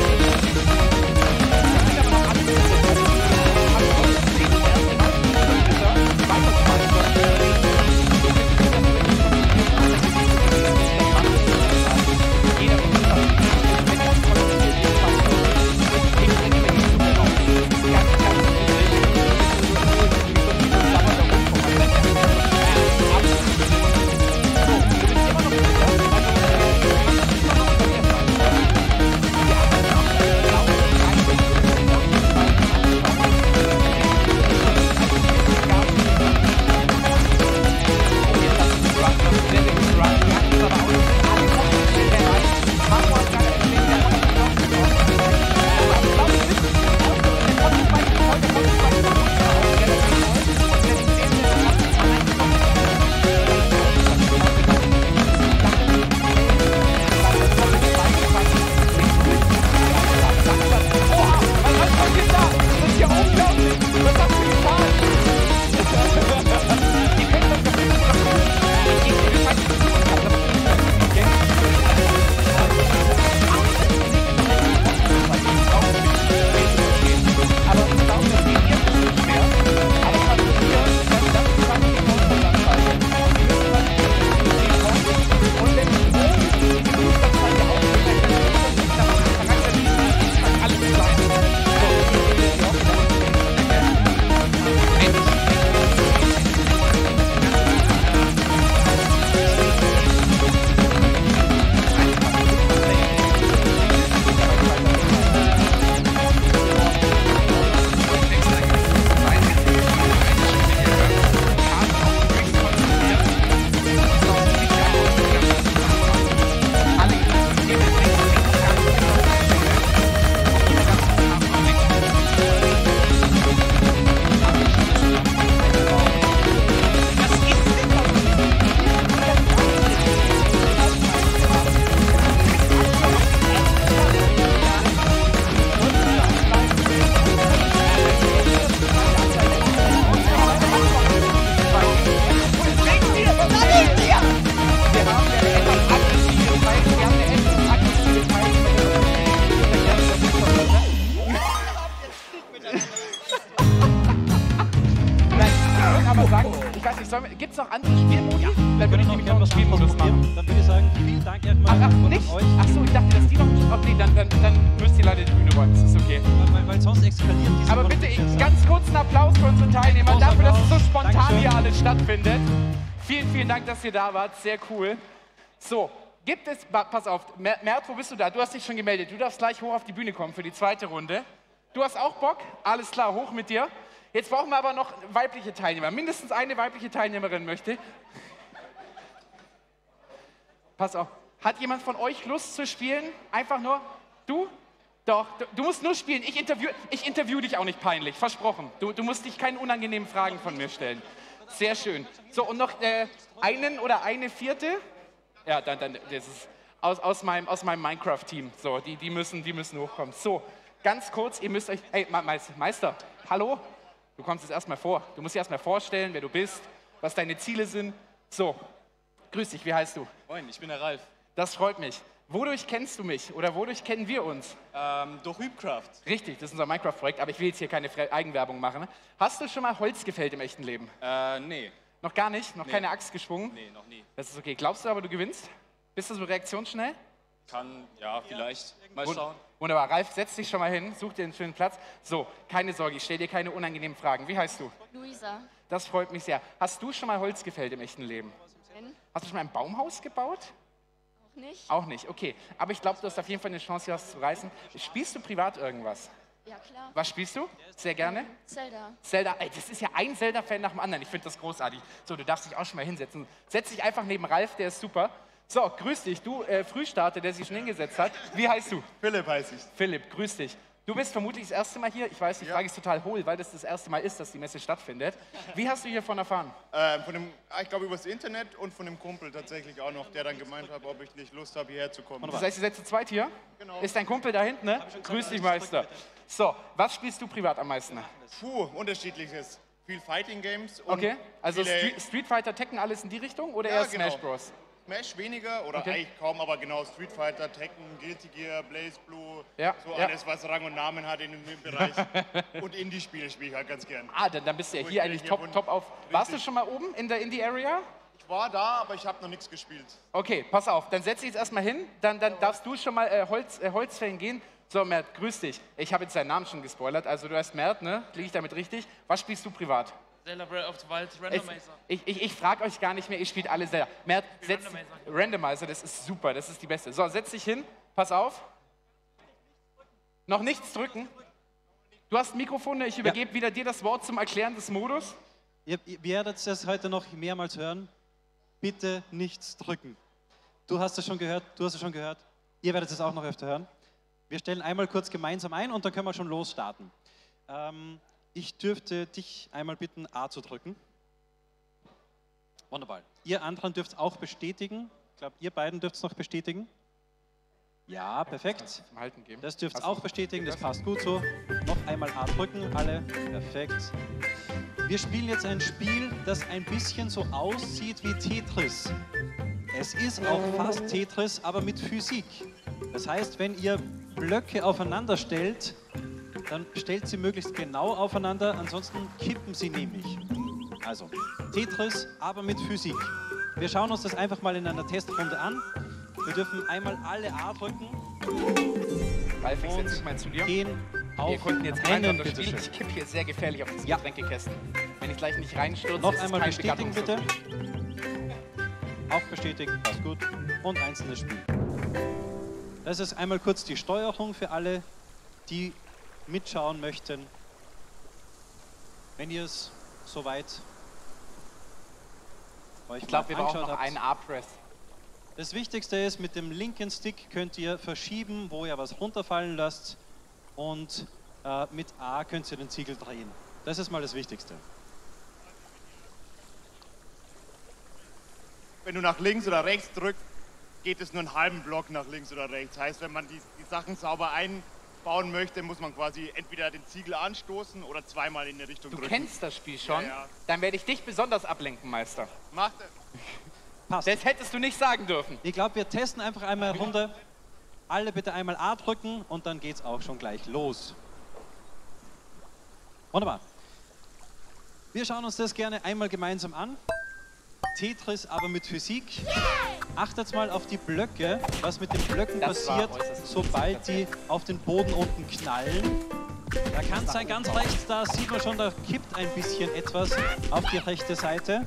Gibt es noch andere Spielmodi? Ja. Dann würde ich nämlich noch einen Spielmodus machen. Dann würde ich sagen, vielen Dank erstmal Ach, von nicht? euch. Achso, ich dachte, dass die noch nicht. Okay, dann müsst ihr leider die Bühne räumen. Das ist okay. Weil sonst eskaliert diese Aber bitte Konflikte. ganz kurz einen Applaus für unsere Teilnehmer Applaus, dafür, dass es so Applaus. spontan Dankeschön. hier alles stattfindet. Vielen, vielen Dank, dass ihr da wart. Sehr cool. So, gibt es. Pass auf, Mert, wo bist du da? Du hast dich schon gemeldet. Du darfst gleich hoch auf die Bühne kommen für die zweite Runde. Du hast auch Bock? Alles klar, hoch mit dir. Jetzt brauchen wir aber noch weibliche Teilnehmer. Mindestens eine weibliche Teilnehmerin möchte. Pass auf. Hat jemand von euch Lust zu spielen? Einfach nur? Du? Doch, du musst nur spielen. Ich interview dich auch nicht peinlich, versprochen. Du musst dich keine unangenehmen Fragen von mir stellen. Sehr schön. So, und noch einen oder eine vierte? Ja, dann das ist aus meinem Minecraft-Team. So, die müssen hochkommen. So, ganz kurz, ihr müsst euch... Hey, Meister, hallo? Du kommst jetzt erstmal vor. Du musst dir erstmal vorstellen, wer du bist, was deine Ziele sind. So, grüß dich, wie heißt du? Moin, ich bin der Ralf. Das freut mich. Wodurch kennst du mich oder wodurch kennen wir uns? Durch Hübcraft. Richtig, das ist unser Minecraft-Projekt, aber ich will jetzt hier keine Eigenwerbung machen. Hast du schon mal Holz gefällt im echten Leben? Nee. Noch gar nicht? Noch keine Axt geschwungen? Nee, noch nie. Das ist okay. Glaubst du aber, du gewinnst? Bist du so reaktionsschnell? Kann, ja, vielleicht. Mal schauen. Wunderbar. Ralf, setz dich schon mal hin, such dir einen schönen Platz. So, keine Sorge, ich stelle dir keine unangenehmen Fragen. Wie heißt du? Luisa. Das freut mich sehr. Hast du schon mal Holz gefällt im echten Leben? Nein, Hast du schon mal ein Baumhaus gebaut? auch nicht. Auch nicht, okay. Aber ich glaube, du hast auf jeden Fall eine Chance, hier was zu reißen. Spielst du privat irgendwas? Ja, klar. Was spielst du? Sehr gerne? Zelda. Zelda, ey, das ist ja ein Zelda-Fan nach dem anderen. Ich finde das großartig. So, du darfst dich auch schon mal hinsetzen. Setz dich einfach neben Ralf, der ist super. So, grüß dich, du Frühstarter, der sich schon hingesetzt hat. Wie heißt du? Philipp heiße ich. Philipp, grüß dich. Du bist vermutlich das erste Mal hier. Ich weiß, die Frage ist total hohl, weil das erste Mal ist, dass die Messe stattfindet. Wie hast du hiervon erfahren? Ich glaube, übers Internet und von dem Kumpel tatsächlich auch noch, der dann gemeint hat, ob ich nicht Lust habe, hierher zu kommen. Das heißt, ihr seid zu zweit hier? Genau. Ist dein Kumpel da hinten, ne? Grüß dich, Meister. So, was spielst du privat am meisten? Puh, unterschiedliches. Viel Fighting Games und Okay, also viele- Street Fighter, Tekken, alles in die Richtung oder Ja, eher Smash genau. Bros? Smash weniger oder Okay. eigentlich kaum, aber genau Street Fighter, Tekken, Guilty Gear, Blaze Blue, Ja, so ja. alles, was Rang und Namen hat in dem Bereich. Und Indie-Spiele spiele ich halt ganz gern. Ah, dann bist du ja Wo hier ich eigentlich hier top auf. Warst du Richtig. schon mal oben in der Indie-Area? Ich war da, aber ich habe noch nichts gespielt. Okay, pass auf, dann setz dich jetzt erstmal hin, dann darfst du schon mal Holzfällen gehen. So, Mert, grüß dich. Ich habe jetzt deinen Namen schon gespoilert, also du heißt Mert, ne? Liege ich damit richtig? Was spielst du privat? Zelda Breath of the Wild Randomizer. Ich frage euch gar nicht mehr, ihr spielt alle selber. Mert, Randomizer, das ist super, das ist die beste. So, setz dich hin, pass auf. Noch nichts drücken. Du hast Mikrofone, ich übergebe wieder dir das Wort zum Erklären des Modus. Ihr werdet es heute noch mehrmals hören. Bitte nichts drücken. Du hast es schon gehört, du hast es schon gehört. Ihr werdet es auch noch öfter hören. Wir stellen einmal kurz gemeinsam ein und dann können wir schon losstarten. Ich dürfte dich einmal bitten, A zu drücken. Wunderbar. Ihr anderen dürft es auch bestätigen. Ich glaube, ihr beiden dürft es noch bestätigen. Ja, perfekt. Zum Halten geben. Das dürft ihr Hast du- auch bestätigen, das passt gut so. Noch einmal A drücken, alle. Perfekt. Wir spielen jetzt ein Spiel, das ein bisschen so aussieht wie Tetris. Es ist auch fast Tetris, aber mit Physik. Das heißt, wenn ihr Blöcke aufeinander stellt, dann stellt sie möglichst genau aufeinander, ansonsten kippen sie nämlich. Also, Tetris, aber mit Physik. Wir schauen uns das einfach mal in einer Testrunde an. Wir dürfen einmal alle A drücken Ralf, ich setze mich mal zu dir. gehen Wir auf konnten jetzt einen, gemeinsam das bitte Spiel. schön. Ich kippe hier sehr gefährlich auf diesen Ja. Getränkekästen. Wenn ich gleich nicht reinstürze, Noch ist es einmal kein bestätigen, bitte. Begattungsversuch. Auch bestätigen, passt gut. Und einzelnes Spiel. Das ist einmal kurz die Steuerung für alle, die mitschauen möchten. Wenn ihr es soweit euch Ich glaube, wir brauchen angeschaut noch habt. einen A-Press. Das Wichtigste ist, mit dem linken Stick könnt ihr verschieben, wo ihr was runterfallen lasst. Und mit A könnt ihr den Ziegel drehen. Das ist mal das Wichtigste. Wenn du nach links oder rechts drückst, geht es nur einen halben Block nach links oder rechts. Heißt, wenn man die Sachen sauber einbauen möchte, muss man quasi entweder den Ziegel anstoßen oder zweimal in die Richtung Du drücken. kennst das Spiel schon. Ja, ja. Dann werde ich dich besonders ablenken, Meister. Macht es. Passt. Das hättest du nicht sagen dürfen. Ich glaube, wir testen einfach einmal eine Runde. Alle bitte einmal A drücken und dann geht's auch schon gleich los. Wunderbar. Wir schauen uns das gerne einmal gemeinsam an. Tetris, aber mit Physik. Achtet mal auf die Blöcke, was mit den Blöcken Das war passiert, äußerst sobald die auf den Boden unten knallen. Da kann es sein, ganz rechts, da sieht man schon, da kippt ein bisschen etwas auf die rechte Seite.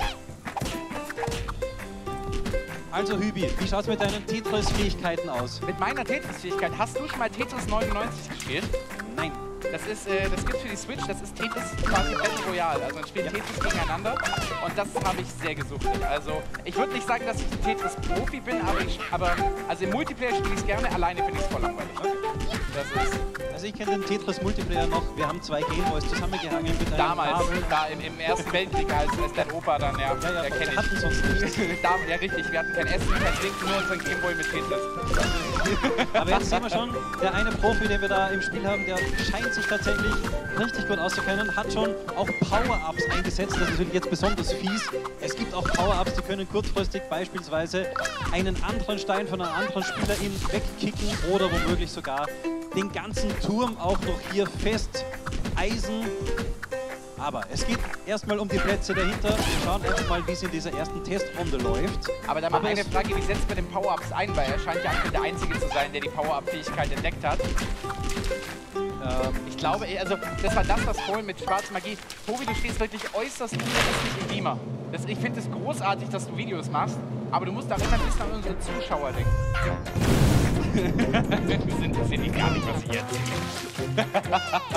Also Hübi, wie schaut es mit deinen Tetris-Fähigkeiten aus? Mit meiner Tetris-Fähigkeit, hast du schon mal Tetris 99 gespielt? Nein. Das gibt's für die Switch, das ist Tetris quasi Battle Royale. Also man spielt Tetris gegeneinander und das habe ich sehr gesuchtet. Also ich würde nicht sagen, dass ich ein Tetris-Profi bin, aber also im Multiplayer spiele ich es gerne, alleine finde ich es voll langweilig. Das ist Also ich kenne den Tetris-Multiplayer noch, wir haben 2 Gameboys zusammengehangen mit einem damals, Kabel. da im Ersten Weltkrieg, als dein Opa dann, ja, der kenne wir ich. hatten sonst nichts. Ja, richtig, wir hatten kein Essen, kein Trinken, nur unseren Gameboy mit Tetris. Aber jetzt sehen wir schon, der eine Profi, den wir da im Spiel haben, der scheint sich tatsächlich richtig gut auszukennen, hat schon auch Power-Ups eingesetzt. Das ist natürlich jetzt besonders fies. Es gibt auch Power-Ups, die können kurzfristig beispielsweise einen anderen Stein von einem anderen Spieler wegkicken oder womöglich sogar den ganzen Turm auch noch hier fest eisen. Aber es geht erstmal um die Plätze dahinter. Wir schauen einfach mal, wie es in dieser ersten Testrunde läuft. Aber da mal eine Frage, wie setzt man den Power-Ups ein? Weil er scheint ja aktuell der Einzige zu sein, der die Power-Up-Fähigkeit entdeckt hat. Ich glaube, also das war das, was vorhin mit Schwarzmagie. Tobi, du stehst wirklich äußerst unerlässlich im Beamer. Ich finde es großartig, dass du Videos machst, aber du musst auch immer ein bisschen an unsere Zuschauer denken. Das interessiert dich gar nicht, was ich erzähle.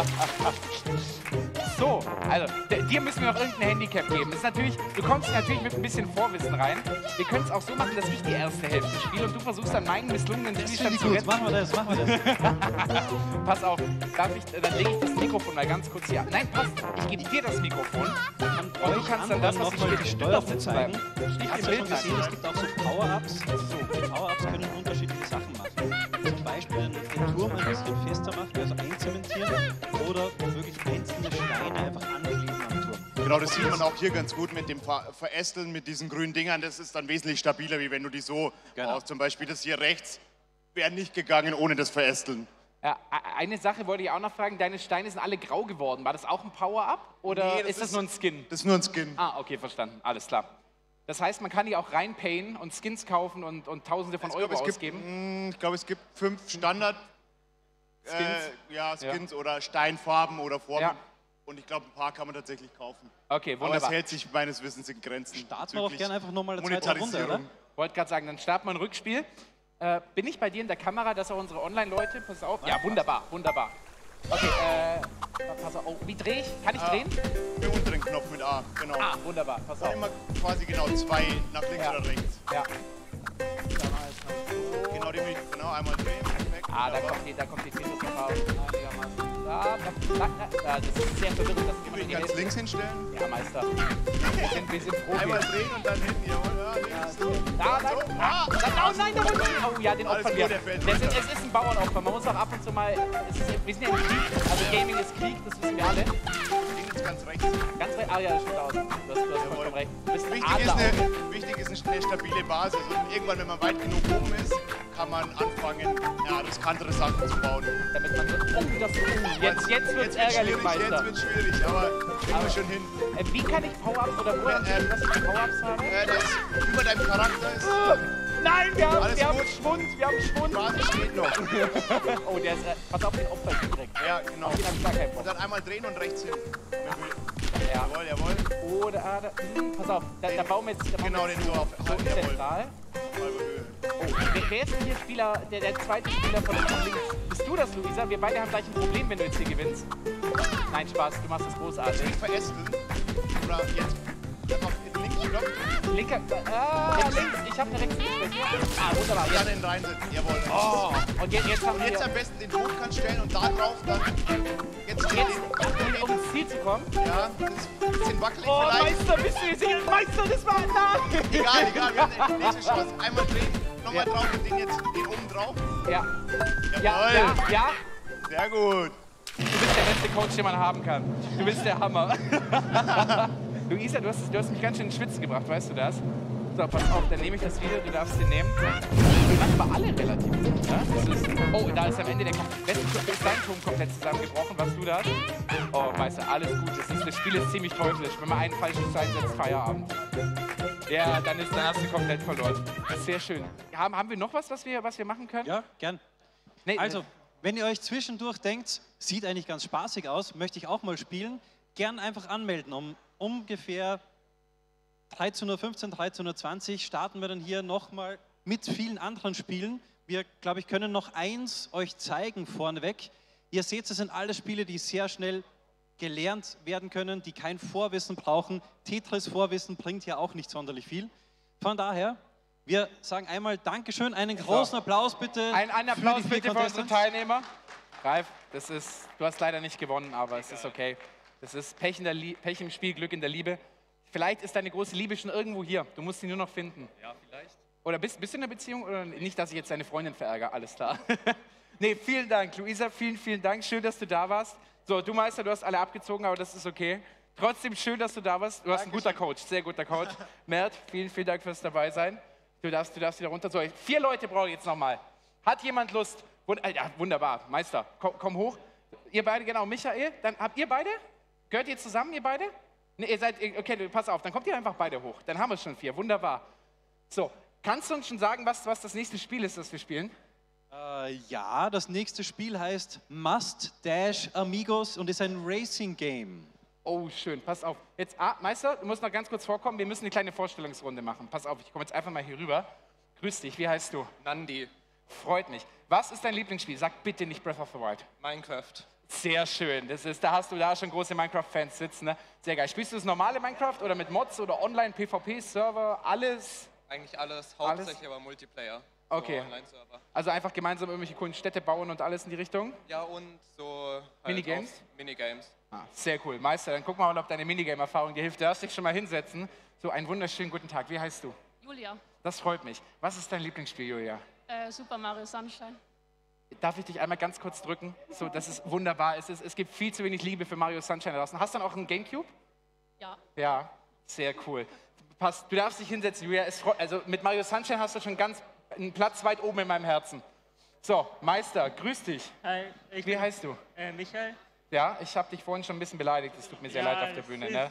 So, also, dir müssen wir noch irgendein Handicap geben. Das ist natürlich, du kommst natürlich mit ein bisschen Vorwissen rein. Wir können es auch so machen, dass ich die erste Hälfte spiele und du versuchst dann meinen misslungenen Spielstand zu retten. Machen wir das. Pass auf, dann lege ich das Mikrofon mal ganz kurz hier ab. Nein, passt, ich gebe dir das Mikrofon und du kannst dann das, was ich mal die Steuer zu bleiben. Hast du schon gesehen, es gibt auch so Power-Ups. Die Power-Ups können unterschiedliche Sachen machen. Zum Beispiel den Turm ein bisschen fester machen, also einzementieren oder wirklich einzelne Steine einfach ankleben am Turm. Genau, das sieht man auch hier ganz gut mit dem Verästeln, mit diesen grünen Dingern. Das ist dann wesentlich stabiler, wie wenn du die so baust. Zum Beispiel das hier rechts wäre nicht gegangen ohne das Verästeln. Ja, eine Sache wollte ich auch noch fragen. Deine Steine sind alle grau geworden. War das auch ein Power-Up oder ist das nur ein Skin? Das ist nur ein Skin. Ah, okay, verstanden. Alles klar. Das heißt, man kann die auch reinpayen und Skins kaufen und Tausende von Euro ausgeben? Ich glaube, es gibt 5 Standard Skins oder Steinfarben oder Formen. Ja. Und ich glaube, ein paar kann man tatsächlich kaufen. Okay, wunderbar. Aber es hält sich meines Wissens in Grenzen. Starten wir doch gerne einfach nochmal eine zweite Runde, oder? Wollte gerade sagen, dann starten wir ein Rückspiel. Bin ich bei dir in der Kamera, dass auch unsere Online-Leute, pass auf. Ja, wunderbar, wunderbar. Okay, pass auf. Oh, wie drehe ich? Kann ich drehen? Den unteren Knopf mit A, genau. Ah, wunderbar, pass auf. Immer quasi genau 2 nach links oder rechts. Ja. Genau, einmal drehen. Perfekt. Ah, da kommt die Tetris-Erfahrung einigermaßen. Das ist sehr verwirrend. Will ich ganz links hinstellen? Ja, Meister. Wir sind Profi. Einmal drehen und dann hinten, jawohl. Oh nein, der wollte nicht. Oh ja, den opfern wir. Es ist ein Bauernopfer. Man muss auch ab und zu mal. Wir sind ja im Krieg. Also Gaming ist Krieg, das wissen wir alle. Ganz rechts. Ganz rechts? Ah ja, das stimmt aus. Du hast vollkommen recht. Wichtig ist eine stabile Basis. Und irgendwann, wenn man weit genug oben ist, kann man anfangen, riskantere Sachen zu bauen. Damit man so. Jetzt wird es ärgerlich, Meister. Jetzt wird es schwierig, aber kriegen wir schon hin. Wie kann ich Power-Ups oder woher was ich für Power-Ups habe? Das über deinem Charakter ist. Nein, wir haben Schwund. Die Basis steht noch. Oh, der ist. Pass auf den Opfer direkt. Ja, genau. Auf den hab ich gar keinen Bock. Und dann einmal drehen und rechts hin. Ja. Jawohl. Oder, pass auf, da bauen wir jetzt. Genau, den so auf zentral. Oh, wer ist denn hier Spieler, der zweite Spieler von links? Bist du das, Luisa? Wir beide haben gleich ein Problem, wenn du jetzt hier gewinnst. Nein, Spaß, du machst das großartig. Nicht verästeln. Oder jetzt einfach in den linken Block. Links. Ich habe eine rechts. Ah, wunderbar. Ja, den reinsetzen, jawohl. Oh, und jetzt haben wir... Jetzt am besten den Hochkant stellen und da drauf dann... Um ins Ziel zu kommen? Ja, das ist ein bisschen wackelig vielleicht. vielleicht. Meister, bist du hier sicher? Meister, das war... Nein! Egal, wir haben die nächste Chance. Einmal drehen, nochmal drauf und den oben drauf. Ja. Jawohl. Ja. Sehr gut. Du bist der beste Coach, den man haben kann. Du bist der Hammer. Luisa, du hast mich ganz schön ins Schwitzen gebracht, weißt du das? So, pass auf, dann nehme ich das wieder, du darfst den nehmen. Die machen wir alle relativ gut, ne? Oh, da ist am Ende der Turm komplett zusammengebrochen, was du da hast. Oh, weißt du, alles gut. Das Spiel ist ziemlich teuflisch. Wenn man einen falschen Stein setzt, Feierabend. Ja, dann hast du komplett verloren. Das ist sehr schön. Haben wir noch was wir machen können? Ja, gern. Nee, also, wenn ihr euch zwischendurch denkt, sieht eigentlich ganz spaßig aus, möchte ich auch mal spielen, gern einfach anmelden. Um ungefähr 13:15 Uhr, 13:20 Uhr starten wir dann hier nochmal mit vielen anderen Spielen. Wir, glaube ich, können noch eins euch zeigen vorneweg. Ihr seht, es sind alles Spiele, die sehr schnell gelernt werden können, die kein Vorwissen brauchen. Tetris-Vorwissen bringt hier auch nicht sonderlich viel. Von daher, wir sagen einmal Dankeschön, einen großen Applaus bitte. Ein Applaus bitte für unsere Teilnehmer. Ralf, du hast leider nicht gewonnen, aber es ist okay. Das ist Pech im Spiel, Glück in der Liebe. Vielleicht ist deine große Liebe schon irgendwo hier. Du musst sie nur noch finden. Ja, vielleicht. Oder bist du in einer Beziehung? Oder nicht, dass ich jetzt deine Freundin verärgere, alles klar. Nee, vielen Dank, Luisa, vielen Dank. Schön, dass du da warst. So, du Meister, du hast alle abgezogen, aber das ist okay. Trotzdem schön, dass du da warst. Du hast ein guter Coach, sehr guter Coach. Mert, vielen Dank fürs Dabeisein. Du darfst wieder runter. So, 4 Leute brauche ich jetzt nochmal. Hat jemand Lust? Ja, wunderbar, Meister, komm hoch. Ihr beide, genau, Michael, dann habt ihr beide? Gehört ihr zusammen, ihr beide? Nee, ihr seid, okay, pass auf, dann kommt ihr einfach beide hoch. Dann haben wir schon 4, wunderbar. So, kannst du uns schon sagen, was das nächste Spiel ist, das wir spielen? Ja, das nächste Spiel heißt Must Dash Amigos und ist ein Racing-Game. Oh, schön, pass auf. Jetzt, Meister, du musst noch ganz kurz vorkommen, wir müssen eine kleine Vorstellungsrunde machen. Pass auf, ich komme jetzt einfach mal hier rüber. Grüß dich, wie heißt du? Nandi. Freut mich. Was ist dein Lieblingsspiel? Sag bitte nicht Breath of the Wild. Minecraft. Sehr schön. Da hast du da schon große Minecraft-Fans sitzen. Ne? Sehr geil. Spielst du das normale Minecraft oder mit Mods oder online, PvP, Server, alles? Eigentlich alles, hauptsächlich aber Multiplayer. Okay. So Online-Server. Also einfach gemeinsam irgendwelche coolen Städte bauen und alles in die Richtung? Ja, und so halt Minigames? Minigames. Sehr cool. Meister, dann guck mal, ob deine Minigame-Erfahrung dir hilft. Du darfst dich schon mal hinsetzen. So, einen wunderschönen guten Tag. Wie heißt du? Julia. Das freut mich. Was ist dein Lieblingsspiel, Julia? Super Mario Sunshine. Darf ich dich einmal ganz kurz drücken? So, das ist wunderbar. Es gibt viel zu wenig Liebe für Mario Sunshine draußen. Hast du dann auch einen Gamecube? Ja. Ja, sehr cool. Passt. Du darfst dich hinsetzen, Julia. Also mit Mario Sunshine hast du schon einen Platz weit oben in meinem Herzen. So, Meister, grüß dich. Hi, Wie heißt du? Michael. Ja, ich habe dich vorhin schon ein bisschen beleidigt. Es tut mir sehr leid auf der Bühne. Ne?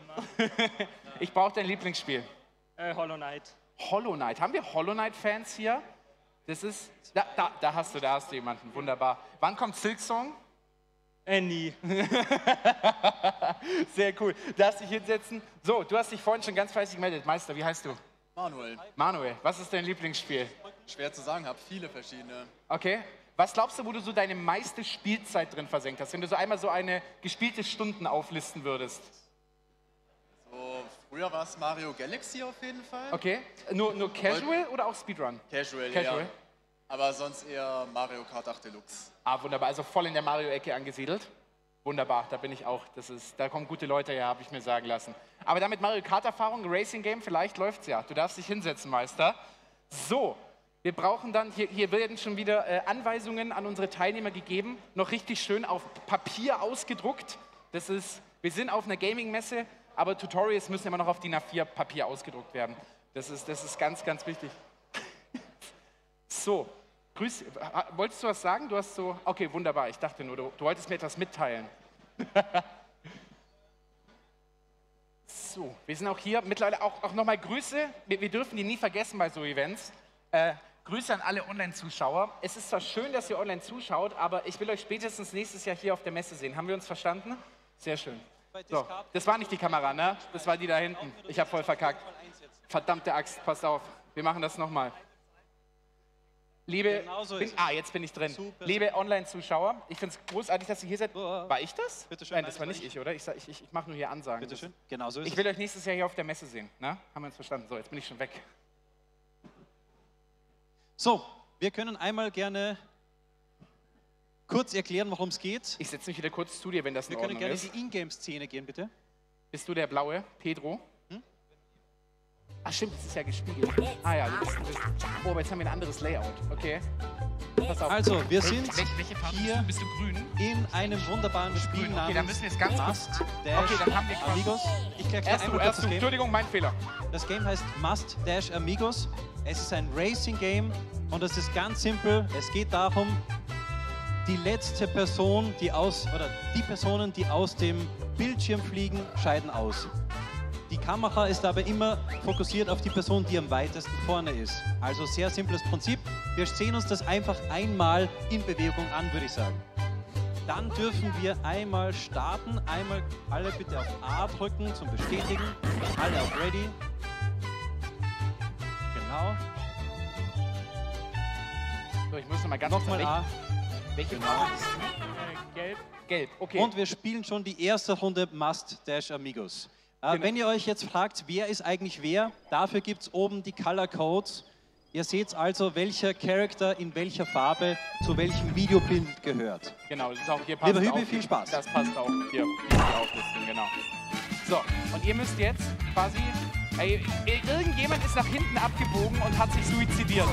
Ich brauche dein Lieblingsspiel. Hollow Knight. Hollow Knight. Haben wir Hollow Knight-Fans hier? Das ist. Da hast du jemanden. Wunderbar. Wann kommt Silksong? Nie. Sehr cool. Darfst dich hinsetzen. So, du hast dich vorhin schon ganz fleißig gemeldet. Meister, wie heißt du? Manuel. Manuel, was ist dein Lieblingsspiel? Schwer zu sagen, habe viele verschiedene. Okay. Was glaubst du, wo du so deine meiste Spielzeit drin versenkt hast, wenn du so einmal so eine gespielte Stunden auflisten würdest? So, früher war es Mario Galaxy auf jeden Fall. Okay. Nur Casual oder auch Speedrun? Casual, Casual. ja. Aber sonst eher Mario Kart 8 Deluxe. Ah, wunderbar. Also voll in der Mario-Ecke angesiedelt. Wunderbar, da bin ich auch. Da kommen gute Leute her, habe ich mir sagen lassen. Aber damit Mario Kart-Erfahrung, Racing-Game, vielleicht läuft's ja. Du darfst dich hinsetzen, Meister. So, wir brauchen dann, hier werden schon wieder Anweisungen an unsere Teilnehmer gegeben. Noch richtig schön auf Papier ausgedruckt. Wir sind auf einer Gaming-Messe, aber Tutorials müssen immer noch auf DIN A4 Papier ausgedruckt werden. Das ist ganz, ganz wichtig. So, grüß. Wolltest du was sagen? Du hast so. Okay, wunderbar. Ich dachte nur, du wolltest mir etwas mitteilen. So, wir sind auch hier. Mittlerweile auch nochmal Grüße. Wir dürfen die nie vergessen bei so Events. Grüße an alle Online-Zuschauer. Es ist zwar schön, dass ihr online zuschaut, aber ich will euch spätestens nächstes Jahr hier auf der Messe sehen. Haben wir uns verstanden? Sehr schön. So, das war nicht die Kamera, ne? Das war die da hinten. Ich habe voll verkackt. Verdammte Axt, passt auf. Wir machen das nochmal. Jetzt bin ich drin. Super. Liebe Online-Zuschauer, ich finde es großartig, dass ihr hier seid. War ich das? Bitte schön. Nein, das war nicht ich, oder? Ich mache nur hier Ansagen. Bitte schön. Genau so ist es. Ich will euch nächstes Jahr hier auf der Messe sehen. Ne? Haben wir uns verstanden? So, jetzt bin ich schon weg. So, wir können einmal gerne kurz erklären, worum es geht. Ich setze mich wieder kurz zu dir, wenn das in Ordnung ist. Wir können gerne in die Ingame-Szene gehen, bitte. Bist du der Blaue, Pedro? Ach stimmt, das ist ja gespiegelt. Ah ja, du bist. Oh, aber jetzt haben wir ein anderes Layout. Okay. Pass auf. Also, wir sind welche Farbe hier bist du grün? In einem wunderbaren Spiel Okay, namens dann müssen wir jetzt ganz Must Dash Okay, dann haben wir Amigos. Ich erkläre einmal kurz das Game. Entschuldigung, mein Fehler. Das Game heißt Must Dash Amigos. Es ist ein Racing-Game und es ist ganz simpel. Es geht darum, die letzte Person, die Personen, die aus dem Bildschirm fliegen, scheiden aus. Die Kamera ist aber immer fokussiert auf die Person, die am weitesten vorne ist. Also sehr simples Prinzip. Wir sehen uns das einfach einmal in Bewegung an, würde ich sagen. Dann dürfen wir einmal starten. Einmal alle bitte auf A drücken zum Bestätigen. Alle auf Ready. Genau. So, ich muss noch mal ganz Nochmal A. Welche Genau. Farbe bist du? Gelb. Gelb, okay. Und wir spielen schon die erste Runde Must Dash Amigos. Wenn ihr euch jetzt fragt, wer ist eigentlich wer, dafür gibt es oben die Color Codes. Ihr seht also, welcher Charakter in welcher Farbe zu welchem Videobild gehört. Genau, das ist auch hier passt. Lieber Hübi, auch, viel Spaß. Das passt auch hier, die Auflistung, genau. So, und ihr müsst jetzt quasi... Ey, irgendjemand ist nach hinten abgebogen und hat sich suizidiert.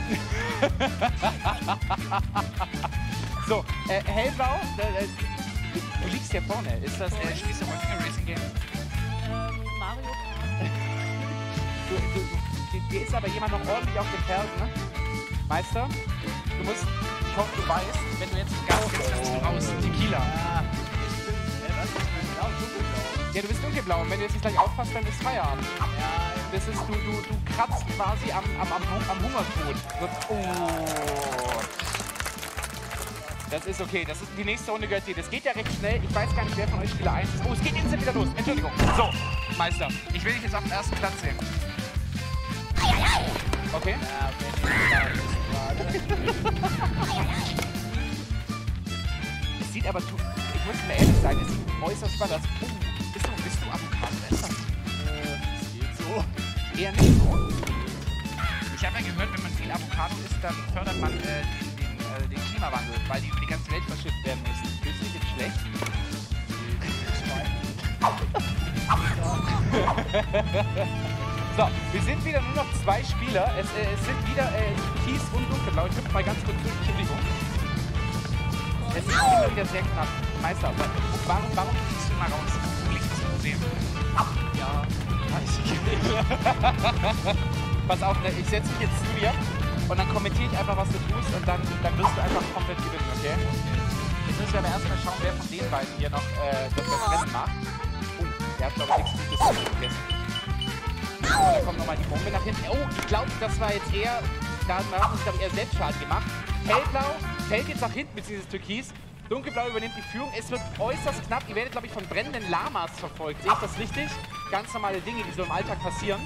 So, hellblau, du liegst hier vorne. Ist das, spielst du häufiger Racing Game? Mario. Dir ist aber jemand noch ordentlich auf den Fersen, ne? Meister, du musst, ich hoffe, du weißt, wenn du jetzt Gas gibst, dann bist du raus. Tequila. Ja, du bist dunkelblau und wenn du jetzt nicht gleich aufpasst, dann ist Feierabend. Das ist, du kratzt quasi am Hungertod. Oh. Das ist okay, das ist, die nächste Runde gehört dir. Das geht ja recht schnell, ich weiß gar nicht, wer von euch Spieler 1 ist. Oh, es geht instant wieder los, Entschuldigung. So, Meister, ich will dich jetzt auf den ersten Platz sehen. Okay? Es sieht aber, ich muss mir ehrlich sein, es sieht äußerst spannend aus. Bist du Avocado-Esser? Es geht so. Eher nicht so. Ich habe ja gehört, wenn man viel Avocado isst, dann fördert man den Klimawandel, weil die ganze Welt verschifft werden müssen. Fühlst du dich jetzt schlecht? So, wir sind wieder nur noch 2 Spieler. Es sind wieder Kies und Dunkelblau. Ich hüpfe mal ganz kurz durch. Entschuldigung. Es ist immer wieder sehr knapp. Meister, warum fliegst du mal raus? Licht zu sehen. Ja, weiß ich nicht. Pass auf, ich setze mich jetzt zu dir und dann kommentiere ich einfach, was du tust und dann wirst du einfach komplett gewinnen, okay? Jetzt müssen wir aber erstmal schauen, wer von den beiden hier noch das Rennen macht. Oh, der hat, glaube ich, nichts Gutes vergessen. Da kommt nochmal die Bombe nach hinten. Oh, ich glaube, das war jetzt eher, da hat man sich, eher Selbstschaden gemacht. Hellblau fällt jetzt nach hinten mit dieses Türkis. Dunkelblau übernimmt die Führung. Es wird äußerst knapp. Ihr werdet, glaube ich, von brennenden Lamas verfolgt. Sehe ich das richtig? Ganz normale Dinge, die so im Alltag passieren.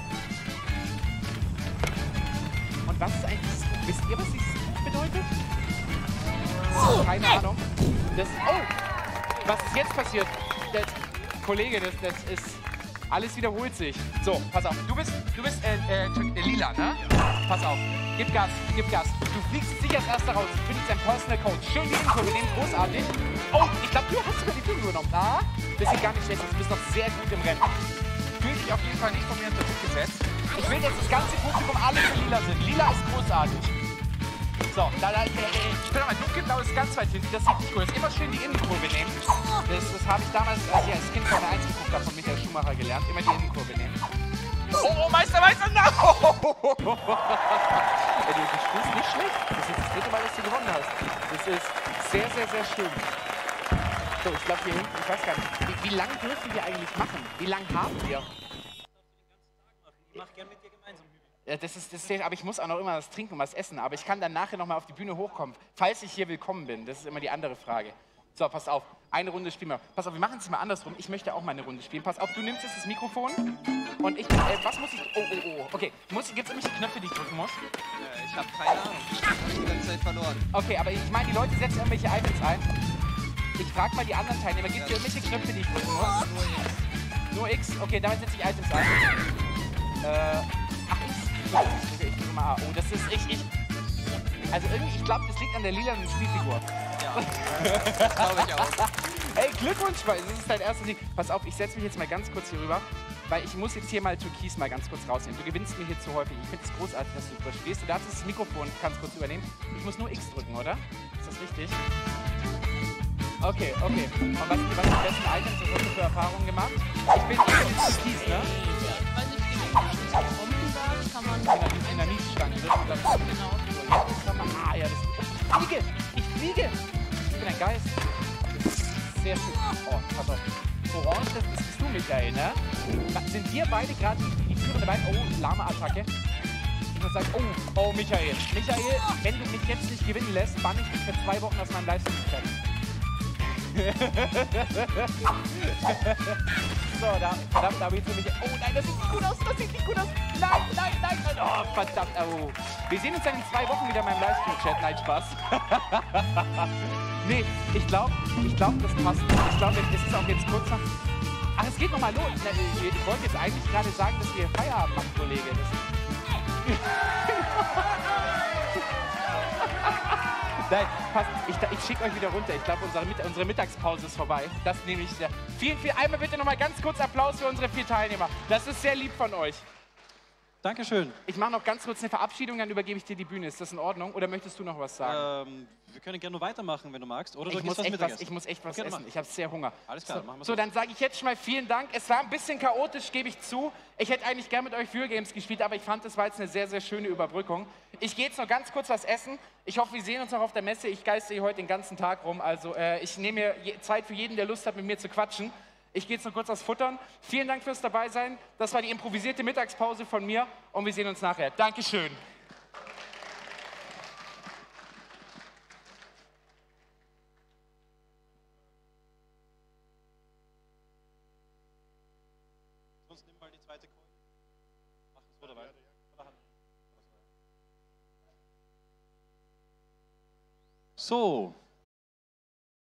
Und was ist eigentlich dieses Buch? Wisst ihr, was dieses Buch bedeutet? Keine Ahnung. Was ist jetzt passiert? Kollege, das ist... Alles wiederholt sich. So, pass auf. Du bist lila, ne? Pass auf. Gib Gas, gib Gas. Du fliegst sicher als erster raus. Ich bin jetzt ein Personal Coach. Schön die Info, wir nehmen großartig. Oh, ich glaube, du hast sogar die Führung übernommen. Ah, das sieht gar nicht schlecht aus. Du bist noch sehr gut im Rennen. Fühl dich auf jeden Fall nicht von mir unter Druck gesetzt. Ich will jetzt das ganze Publikum alle für lila sind. Lila ist großartig. So, ich bin mal dunkelblau ist ganz weit hinten. Das sieht nicht cool. Das ist immer schön die Innenkurve nehmen. Das habe ich damals, als ich als Kind Formel 1 geguckt habe, von Michael Schumacher gelernt. Immer die Innenkurve nehmen. Oh, Meister, no! Du spielst nicht schlecht. Das ist das dritte Mal, dass du gewonnen hast. Das ist sehr, sehr, sehr schön. So, ich glaube hier hinten, ich weiß gar nicht, wie lange dürfen wir eigentlich machen? Wie lange haben wir? Ich mach gern mit dir gemeinsam. Ja, das ist, aber ich muss auch noch immer was trinken und was essen. Aber ich kann dann nachher noch mal auf die Bühne hochkommen, falls ich hier willkommen bin. Das ist immer die andere Frage. So, pass auf. Eine Runde spielen wir. Pass auf, wir machen es mal andersrum. Ich möchte auch mal eine Runde spielen. Pass auf, du nimmst jetzt das Mikrofon und ich... was muss ich... Oh. Okay. Gibt es irgendwelche Knöpfe, die ich drücken muss? Ich habe keine Ahnung. Ich habe die ganze Zeit verloren. Okay, aber ich meine, die Leute setzen irgendwelche Items ein. Ich frage mal die anderen Teilnehmer. Gibt es irgendwelche Knöpfe, die ich drücken muss? Nur X. Okay, damit setze ich Items ein. Ach, X. Ich drücke mal A. Oh, das ist... Also irgendwie, ich glaube, das liegt an der lilanen Spielfigur. Ja, das glaube ich auch. Ey, Glückwunsch, weil das ist dein erster Sieg. Pass auf, ich setze mich jetzt mal ganz kurz hier rüber, weil ich muss jetzt hier mal Türkis mal ganz kurz rausnehmen. Du gewinnst mir hier zu häufig. Ich finde es großartig, dass du drüber stehst. Du darfst das Mikrofon ganz kurz übernehmen. Ich muss nur X drücken, oder? Ist das richtig? Okay. Und was sind die besten Items? Was hast du für Erfahrungen gemacht? Ich bin Türkis, ne? Kann man in der Mietstange. genau. Ah, ja, ich fliege! Ich bin ein Geist. Das ist sehr schön. Oh, pass auf. Orange, das bist du, Michael, ne? Sind wir beide gerade die führende Beine? Oh, Lama-Attacke. Ich muss sagen, oh, Michael. Michael, wenn du mich jetzt nicht gewinnen lässt, bann ich dich für 2 Wochen aus meinem Livestream-Chat. So, verdammt, da habe ich so Michael. Oh nein, das sieht nicht gut aus, Nein. Oh, Oh, verdammt. Oh. Wir sehen uns dann in 2 Wochen wieder in meinem Livestream-Chat. Nein, Spaß. Nee, ich glaube, das passt. Ich glaube, es ist auch jetzt kurz nach... Ach, es geht nochmal los. Ich wollte jetzt eigentlich gerade sagen, dass wir Feierabend machen, Kollege. Nein, passt. Ich schicke euch wieder runter. Ich glaube, unsere Mittagspause ist vorbei. Das nehme ich sehr. Einmal bitte nochmal ganz kurz Applaus für unsere 4 Teilnehmer. Das ist sehr lieb von euch. Dankeschön. Ich mache noch ganz kurz eine Verabschiedung, dann übergebe ich dir die Bühne. Ist das in Ordnung? Oder möchtest du noch was sagen? Wir können gerne nur weitermachen, wenn du magst. Oder ich muss echt was essen. Ich habe sehr Hunger. Alles klar, machen wir so. Dann sage ich jetzt schon mal vielen Dank. Es war ein bisschen chaotisch, gebe ich zu. Ich hätte eigentlich gern mit euch Games gespielt, aber ich fand, das war jetzt eine sehr, sehr schöne Überbrückung. Ich gehe jetzt noch ganz kurz was essen. Ich hoffe, wir sehen uns noch auf der Messe. Ich geiste hier heute den ganzen Tag rum. Also ich nehme mir Zeit für jeden, der Lust hat, mit mir zu quatschen. Ich gehe jetzt noch kurz was futtern. Vielen Dank fürs Dabeisein. Das war die improvisierte Mittagspause von mir und wir sehen uns nachher. Dankeschön. Sonst nimm mal die zweite Coin. Mach es oder weiter. So.